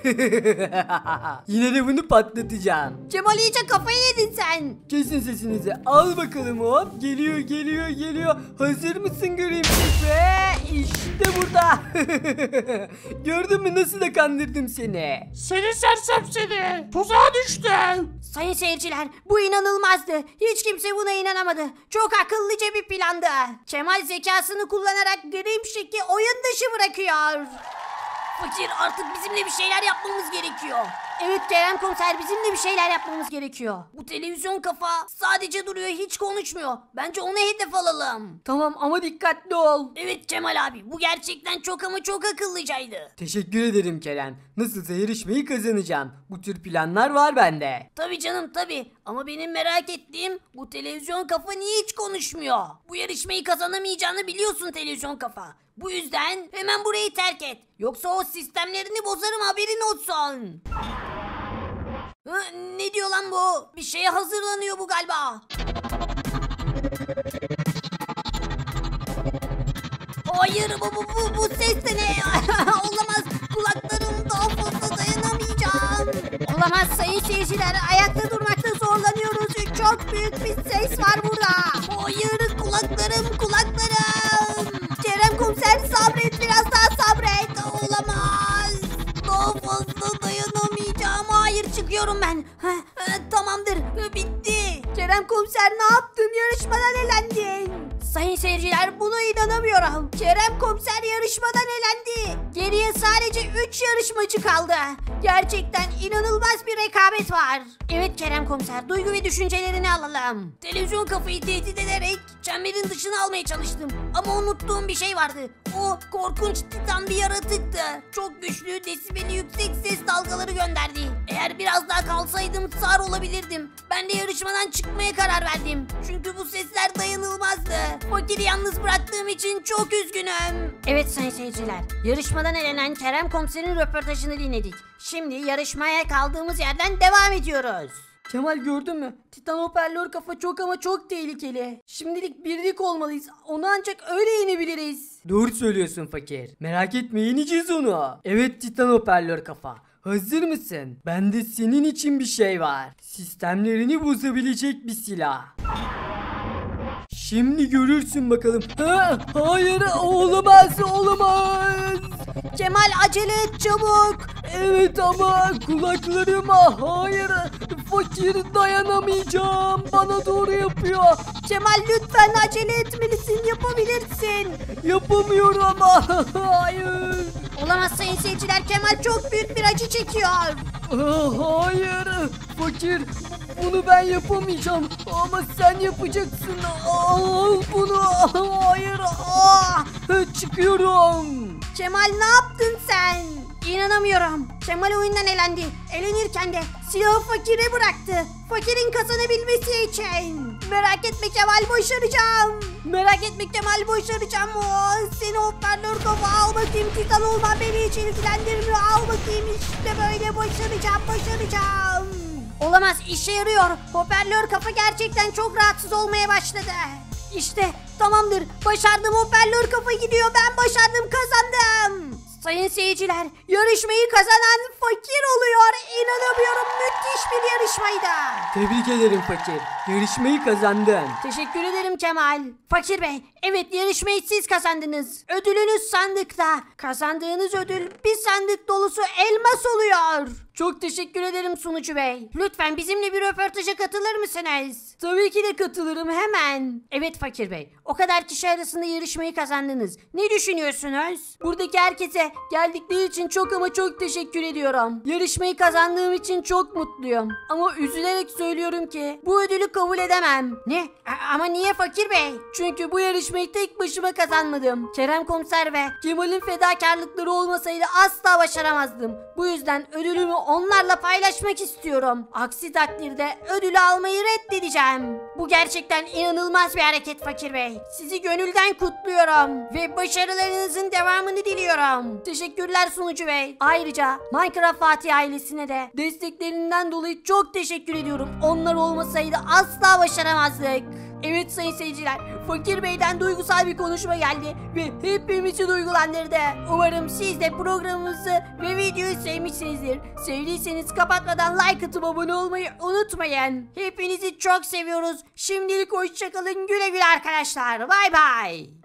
Yine de bunu patlatacağım. Cemal iyice kafayı yedin sen. Kesin sesinizi. Al bakalım hop. Geliyor geliyor geliyor. Hazır mısın Grimshake? Ve işte burada. Gördün mü nasıl da kandırdım seni? Seni sersem seni. Tuzağa düştüm. Sayın seyirciler, bu inanılmazdı. Hiç kimse buna inanamadı. Çok akıllıca bir plandı. Kemal zekasını kullanarak Grimshake'i oyun dışı bırakıyor. Fakir, artık bizimle bir şeyler yapmamız gerekiyor. Evet Kerem komiser, bizim de bir şeyler yapmamız gerekiyor. Bu televizyon kafa sadece duruyor, hiç konuşmuyor. Bence ona hedef alalım. Tamam ama dikkatli ol. Evet Cemal abi, bu gerçekten çok ama çok akıllıcaydı. Teşekkür ederim Kerem. Nasılsa yarışmayı kazanacağım. Bu tür planlar var bende. Tabii canım tabii, ama benim merak ettiğim bu televizyon kafa niye hiç konuşmuyor? Bu yarışmayı kazanamayacağını biliyorsun televizyon kafa. Bu yüzden hemen burayı terk et. Yoksa o sistemlerini bozarım, haberin olsun. Hı, ne diyor lan bu? Bir şeye hazırlanıyor bu galiba. Hayır, bu bu bu, bu ses de ne? Olamaz, kulaklarım daha fazla dayanamayacağım. Olamaz sayın seyirciler, ayakta durmakta zorlanıyoruz. Çok büyük bir ses var burada. Hayır, kulaklarım kulaklarım. Kerem komiser, sabret, biraz daha sabret. Olamaz. Daha fazla dayanamayacağım. Hayır, çıkıyorum ben. Heh, eh, tamamdır, bitti. Kerem komiser, ne yaptın? Yarışmadan elendin. Sayın seyirciler, buna inanamıyorum. Kerem komiser yarışmadan elendi. Geriye sadece üç yarışmacı kaldı. Gerçekten inanılmaz bir rekabet var. Evet Kerem komiser, duygu ve düşüncelerini alalım. Televizyon kafayı tehdit ederek çemberin dışına almaya çalıştım. Ama unuttuğum bir şey vardı. O korkunç titan bir yaratıktı. Çok güçlü, desibeli yüksek ses dalgaları gönderdi. Eğer biraz daha kalsaydım sağır olabilirdim. Ben de yarışmadan çıkmaya karar verdim. Çünkü bu sesler dayanılmazdı. Fakiri yalnız bıraktığım için çok üzgünüm. Evet sayın seyirciler, yarışmadan elenen Kerem komiserin röportajını dinledik. Şimdi yarışmaya kaldığımız yerden devam ediyoruz. Kemal gördün mü? Titan hoparlör kafa çok ama çok tehlikeli. Şimdilik birlik olmalıyız. Onu ancak öyle yenebiliriz. Doğru söylüyorsun fakir. Merak etme, yeneceğiz onu. Evet Titan hoparlör kafa. Hazır mısın? Bende senin için bir şey var. Sistemlerini bozabilecek bir silah. Şimdi görürsün bakalım. Ha, hayır olamaz olamaz. Cemal acele et çabuk. Evet ama kulaklarıma hayır. Fakir dayanamayacağım. Bana doğru yapıyor. Cemal lütfen acele etmelisin, yapabilirsin. Yapamıyorum ama hayır. Olamaz sayın seyirciler, Kemal çok büyük bir acı çekiyor. Ah, hayır. Fakir bunu ben yapamayacağım. Ama sen yapacaksın. Al bunu. Hayır. Ah, çıkıyorum. Cemal ne yaptın sen? İnanamıyorum. Cemal oyundan elendi. Elenirken de silahı fakire bıraktı. Fakirin kazanabilmesi için. Merak etme Kemal, başaracağım. Merak etme Kemal, başaracağım. Oo, seni hoparlör kafa, al bakayım, titan olma beni hiç ilgilendirmiyor. Al bakayım, işte böyle başaracağım, başaracağım. Olamaz, işe yarıyor. Hoparlör kafa gerçekten çok rahatsız olmaya başladı. İşte tamamdır, başardım, hoparlör kafa gidiyor, ben başardım, kazandım. Sayın seyirciler, yarışmayı kazanan Fakir oluyor. İnanamıyorum, müthiş bir yarışmaydı. Tebrik ederim Fakir. Yarışmayı kazandın. Teşekkür ederim Kemal. Fakir Bey, evet yarışmayı siz kazandınız. Ödülünüz sandıkta. Kazandığınız ödül bir sandık dolusu elmas oluyor. Çok teşekkür ederim sunucu bey. Lütfen bizimle bir röportaja katılır mısınız? Tabii ki de katılırım hemen. Evet Fakir Bey, o kadar kişi arasında yarışmayı kazandınız. Ne düşünüyorsunuz? Buradaki herkese geldikleri için çok ama çok teşekkür ediyorum. Yarışmayı kazandığım için çok mutluyum. Ama üzülerek söylüyorum ki bu ödülü kabul edemem. Ne? A- ama niye Fakir Bey? Çünkü bu yarışmayı tek başıma kazanmadım. Kerem Komiser ve Kemal'in fedakarlıkları olmasaydı asla başaramazdım. Bu yüzden ödülümü onlarla paylaşmak istiyorum. Aksi takdirde ödülü almayı reddedeceğim. Bu gerçekten inanılmaz bir hareket Fakir Bey. Sizi gönülden kutluyorum ve başarılarınızın devamını diliyorum. Teşekkürler sunucu bey. Ayrıca Minecraft Fatih ailesine de desteklerinden dolayı çok teşekkür ediyorum. Onlar olmasaydı asla başaramazdık. Evet sayın seyirciler, Fakir Bey'den duygusal bir konuşma geldi ve hepimizi duygulandırdı. Umarım siz de programımızı ve videoyu sevmişsinizdir. Sevdiyseniz kapatmadan like atıp abone olmayı unutmayın. Hepinizi çok seviyoruz. Şimdilik hoşçakalın, güle güle arkadaşlar. Bay bay.